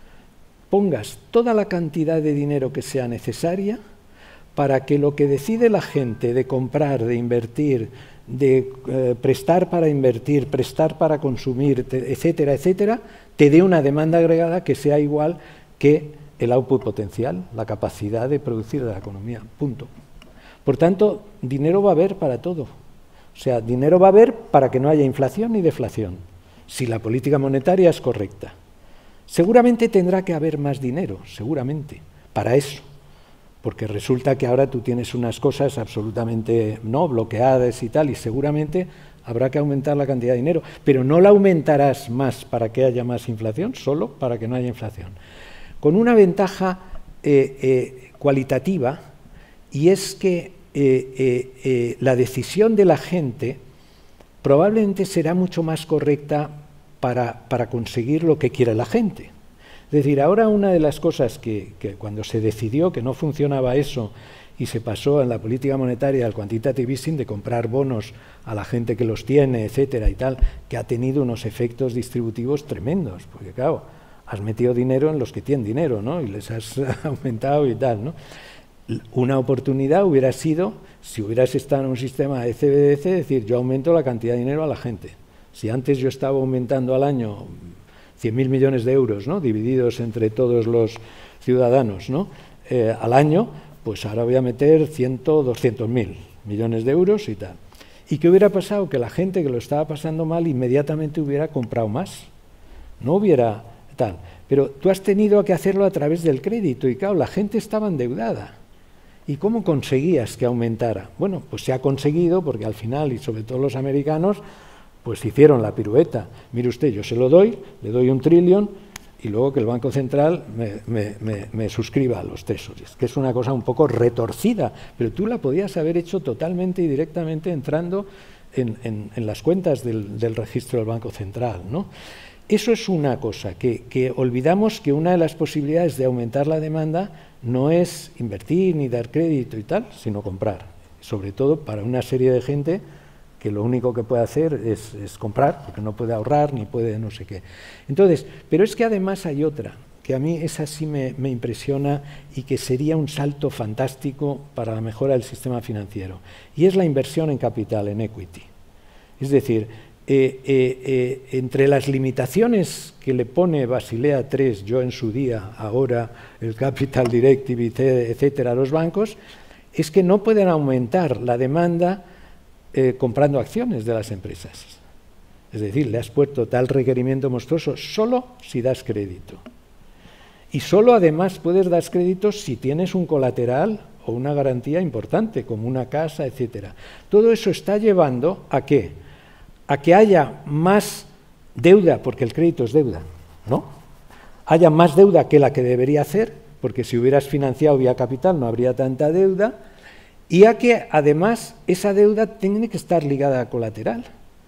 pongas toda la cantidad de dinero que sea necesaria para que lo que decide la gente de comprar, de invertir, de eh, prestar para invertir, prestar para consumir, te, etcétera, etcétera, te dé una demanda agregada que sea igual que el output potencial, la capacidad de producir de la economía, punto. Por tanto, dinero va a haber para todo. O sea, dinero va a haber para que no haya inflación ni deflación, si la política monetaria es correcta. Seguramente tendrá que haber más dinero, seguramente, para eso. Porque resulta que ahora tú tienes unas cosas absolutamente no bloqueadas y tal, y seguramente habrá que aumentar la cantidad de dinero, pero no la aumentarás más para que haya más inflación, solo para que no haya inflación. Con una ventaja eh, eh, cualitativa, y es que eh, eh, eh, la decisión de la gente probablemente será mucho más correcta para, para conseguir lo que quiere la gente. Es decir, ahora una de las cosas que, que cuando se decidió que no funcionaba eso y se pasó en la política monetaria al quantitative easing, de comprar bonos a la gente que los tiene, etcétera y tal, que ha tenido unos efectos distributivos tremendos, porque claro, has metido dinero en los que tienen dinero, ¿no? Y les has aumentado y tal, ¿no? Una oportunidad hubiera sido, si hubieras estado en un sistema de C B D C, decir, yo aumento la cantidad de dinero a la gente. Si antes yo estaba aumentando al año cien mil millones de euros, ¿no?, divididos entre todos los ciudadanos, ¿no?, eh, al año, pues ahora voy a meter cien, doscientos mil millones de euros y tal. ¿Y qué hubiera pasado? Que la gente que lo estaba pasando mal inmediatamente hubiera comprado más. No hubiera tal. Pero tú has tenido que hacerlo a través del crédito y claro, la gente estaba endeudada. ¿Y cómo conseguías que aumentara? Bueno, pues se ha conseguido porque al final, y sobre todo los americanos, pues hicieron la pirueta. Mire usted, yo se lo doy, le doy un trillón y luego que el Banco Central me, me, me, me suscriba a los tesoros, que es una cosa un poco retorcida, pero tú la podías haber hecho totalmente y directamente entrando en, en, en las cuentas del, del registro del Banco Central, ¿no? Eso es una cosa, que, que olvidamos que una de las posibilidades de aumentar la demanda no es invertir ni dar crédito y tal, sino comprar, sobre todo para una serie de gente que lo único que puede hacer es, es comprar, porque no puede ahorrar ni puede no sé qué. Entonces, pero es que además hay otra, que a mí esa sí me, me impresiona y que sería un salto fantástico para la mejora del sistema financiero, y es la inversión en capital, en equity. Es decir, eh, eh, eh, entre las limitaciones que le pone Basilea tres, yo en su día, ahora el Capital Directive, etcétera, a los bancos, es que no pueden aumentar la demanda Eh, comprando acciones de las empresas. Es decir, le has puesto tal requerimiento monstruoso solo si das crédito. Y solo además puedes dar crédito si tienes un colateral o una garantía importante, como una casa, etcétera. Todo eso está llevando a qué? A que haya más deuda, porque el crédito es deuda, ¿no? Haya más deuda que la que debería hacer, porque si hubieras financiado vía capital no habría tanta deuda, y a que además esa deuda tiene que estar ligada a colateral.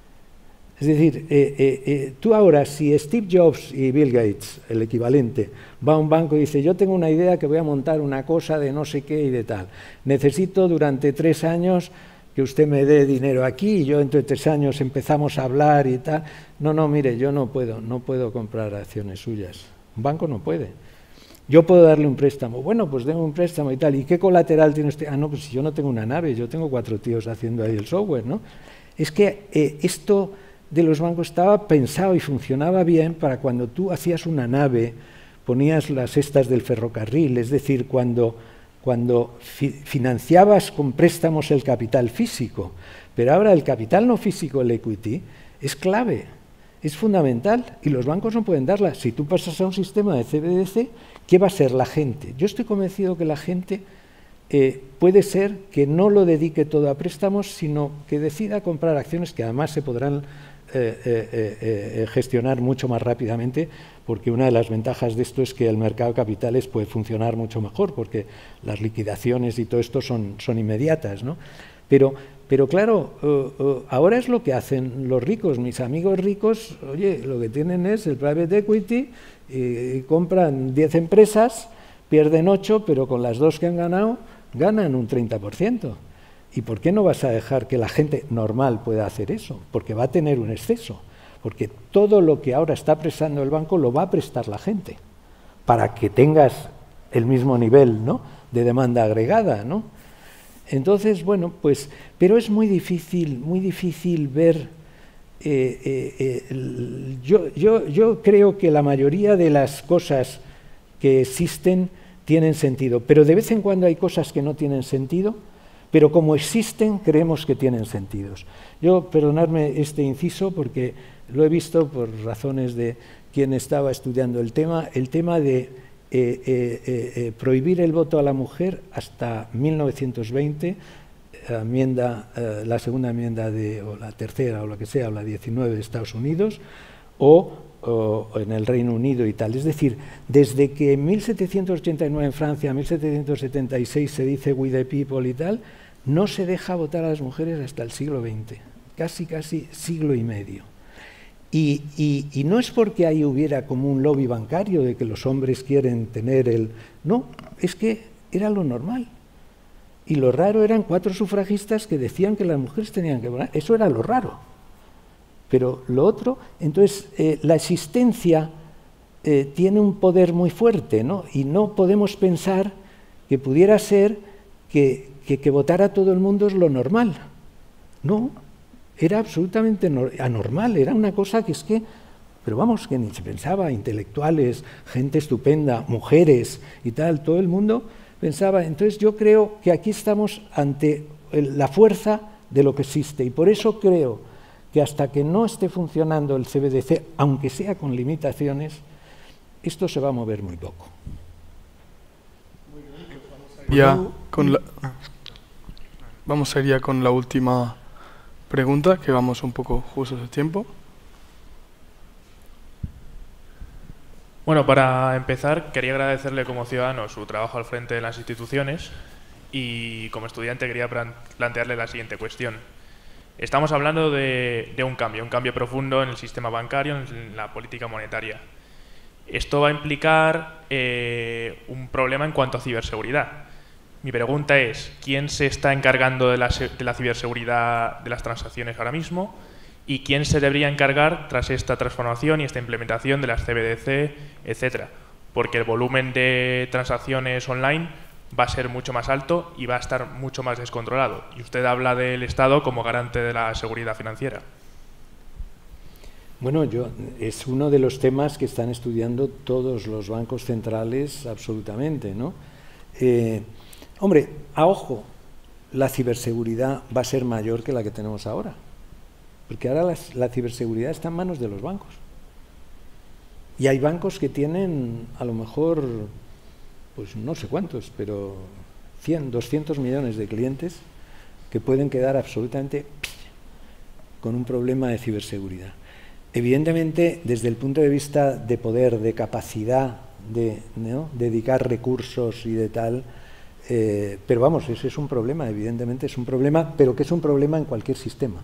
Es decir, eh, eh, eh, tú ahora, si Steve Jobs y Bill Gates, el equivalente, va a un banco y dice, yo tengo una idea que voy a montar una cosa de no sé qué y de tal, necesito durante tres años que usted me dé dinero aquí, y yo entre tres años empezamos a hablar y tal. No, no, mire, yo no puedo, no puedo comprar acciones suyas. Un banco no puede. Yo puedo darle un préstamo. Bueno, pues denme un préstamo y tal. ¿Y qué colateral tiene usted? Ah, no, pues si yo no tengo una nave, yo tengo cuatro tíos haciendo ahí el software, ¿no? Es que eh, esto de los bancos estaba pensado y funcionaba bien para cuando tú hacías una nave, ponías las estas del ferrocarril, es decir, cuando, cuando fi financiabas con préstamos el capital físico. Pero ahora el capital no físico, el equity, es clave, es fundamental, y los bancos no pueden darla. Si tú pasas a un sistema de C B D C, ¿qué va a ser la gente? Yo estoy convencido que la gente eh, puede ser que no lo dedique todo a préstamos, sino que decida comprar acciones que además se podrán eh, eh, eh, gestionar mucho más rápidamente, porque una de las ventajas de esto es que el mercado de capitales puede funcionar mucho mejor, porque las liquidaciones y todo esto son, son inmediatas, ¿no? Pero, pero claro, uh, uh, ahora es lo que hacen los ricos. Mis amigos ricos, oye, lo que tienen es el private equity, y compran diez empresas, pierden ocho, pero con las dos que han ganado, ganan un treinta por ciento. ¿Y por qué no vas a dejar que la gente normal pueda hacer eso? Porque va a tener un exceso. Porque todo lo que ahora está prestando el banco lo va a prestar la gente, para que tengas el mismo nivel, ¿no?, de demanda agregada, ¿no? Entonces, bueno, pues, pero es muy difícil, muy difícil ver. Eh, eh, eh, yo, yo, yo creo que la mayoría de las cosas que existen tienen sentido, pero de vez en cuando hay cosas que no tienen sentido, pero como existen creemos que tienen sentidos. Yo, perdonadme este inciso porque lo he visto por razones de quien estaba estudiando el tema, el tema de eh, eh, eh, prohibir el voto a la mujer hasta mil novecientos veinte, enmienda, eh, la segunda enmienda de, o la tercera o lo que sea, o la diecinueve de Estados Unidos, o, o en el Reino Unido y tal. Es decir, desde que en mil setecientos ochenta y nueve en Francia, mil setecientos setenta y seis se dice "we the people" y tal, no se deja votar a las mujeres hasta el siglo veinte, casi, casi siglo y medio. Y, y, y no es porque ahí hubiera como un lobby bancario de que los hombres quieren tener el... No, es que era lo normal. Y lo raro eran cuatro sufragistas que decían que las mujeres tenían que votar. Eso era lo raro. Pero lo otro, entonces, eh, la existencia eh, tiene un poder muy fuerte, ¿no? Y no podemos pensar que pudiera ser que, que, que votar a todo el mundo es lo normal. No, era absolutamente no, anormal, era una cosa que es que, pero vamos, que ni se pensaba, intelectuales, gente estupenda, mujeres y tal, todo el mundo pensaba. Entonces yo creo que aquí estamos ante el, la fuerza de lo que existe, y por eso creo que hasta que no esté funcionando el C B D C, aunque sea con limitaciones, esto se va a mover muy poco. Ya con la, vamos a ir ya con la última pregunta, que vamos un poco justos de tiempo. Bueno, para empezar, quería agradecerle como ciudadano su trabajo al frente de las instituciones y como estudiante quería plantearle la siguiente cuestión. Estamos hablando de, de un cambio, un cambio profundo en el sistema bancario, en la política monetaria. Esto va a implicar eh, un problema en cuanto a ciberseguridad. Mi pregunta es, ¿quién se está encargando de la, de la ciberseguridad de las transacciones ahora mismo? ¿Y quién se debería encargar tras esta transformación y esta implementación de las C B D C, etcétera? Porque el volumen de transacciones online va a ser mucho más alto y va a estar mucho más descontrolado. Y usted habla del Estado como garante de la seguridad financiera. Bueno, yo, es uno de los temas que están estudiando todos los bancos centrales absolutamente, ¿no? Eh, hombre, a ojo, la ciberseguridad va a ser mayor que la que tenemos ahora, porque ahora las, la ciberseguridad está en manos de los bancos. Y hay bancos que tienen, a lo mejor, pues no sé cuántos, pero cien, doscientos millones de clientes que pueden quedar absolutamente con un problema de ciberseguridad. Evidentemente, desde el punto de vista de poder, de capacidad, de, ¿no?, dedicar recursos y de tal, eh, pero vamos, ese es un problema, evidentemente es un problema, pero que es un problema en cualquier sistema.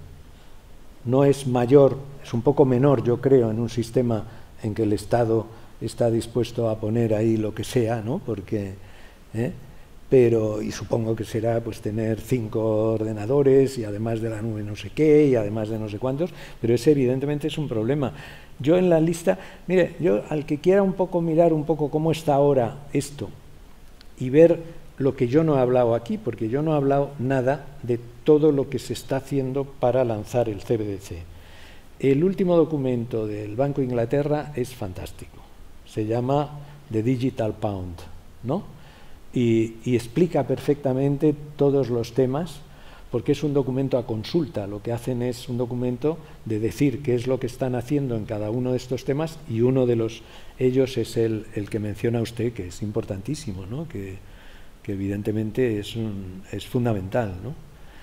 No es mayor, es un poco menor, yo creo, en un sistema en que el Estado está dispuesto a poner ahí lo que sea, ¿no? Porque, ¿eh? Pero, y supongo que será pues tener cinco ordenadores y además de la nube no sé qué y además de no sé cuántos, pero ese evidentemente es un problema. Yo en la lista, mire, yo al que quiera un poco mirar un poco cómo está ahora esto y ver lo que yo no he hablado aquí, porque yo no he hablado nada de todo lo que se está haciendo para lanzar el C B D C. El último documento del Banco de Inglaterra es fantástico, se llama The Digital Pound, ¿no? Y, y explica perfectamente todos los temas, porque es un documento a consulta. Lo que hacen es un documento de decir qué es lo que están haciendo en cada uno de estos temas, y uno de los ellos es el, el que menciona usted, que es importantísimo, ¿no? que, que evidentemente es, un, es fundamental, ¿no?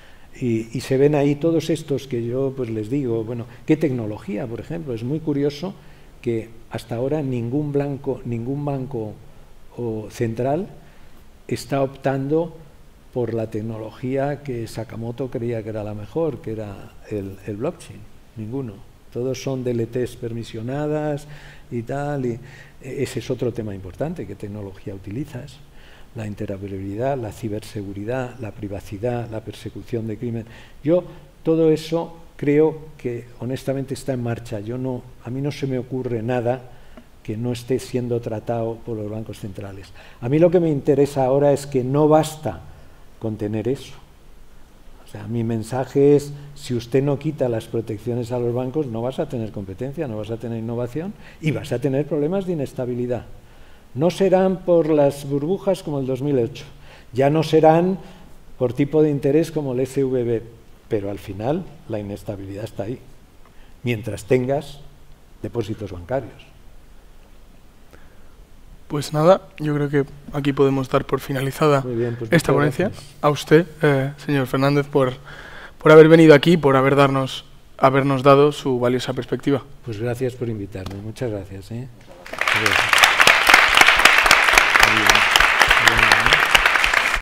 Y, y se ven ahí todos estos que yo pues les digo, bueno, ¿qué tecnología, por ejemplo? Es muy curioso que hasta ahora ningún, blanco, ningún banco o central está optando por la tecnología que Sakamoto creía que era la mejor, que era el, el blockchain. Ninguno. Todos son D L Ts permisionadas y tal. Y ese es otro tema importante, qué tecnología utilizas. La interoperabilidad, la ciberseguridad, la privacidad, la persecución de crimen. Yo todo eso creo que honestamente está en marcha. Yo no, a mí no se me ocurre nada que no esté siendo tratado por los bancos centrales. A mí lo que me interesa ahora es que no basta con tener eso. O sea, mi mensaje es, si usted no quita las protecciones a los bancos, no vas a tener competencia, no vas a tener innovación y vas a tener problemas de inestabilidad. No serán por las burbujas como el dos mil ocho, ya no serán por tipo de interés como el S V B, pero al final la inestabilidad está ahí, mientras tengas depósitos bancarios. Pues nada, yo creo que aquí podemos dar por finalizada bien, pues esta ponencia. Gracias. A usted, eh, señor Fernández, por, por haber venido aquí, por haber darnos, habernos dado su valiosa perspectiva. Pues gracias por invitarme, muchas gracias, ¿eh? Gracias.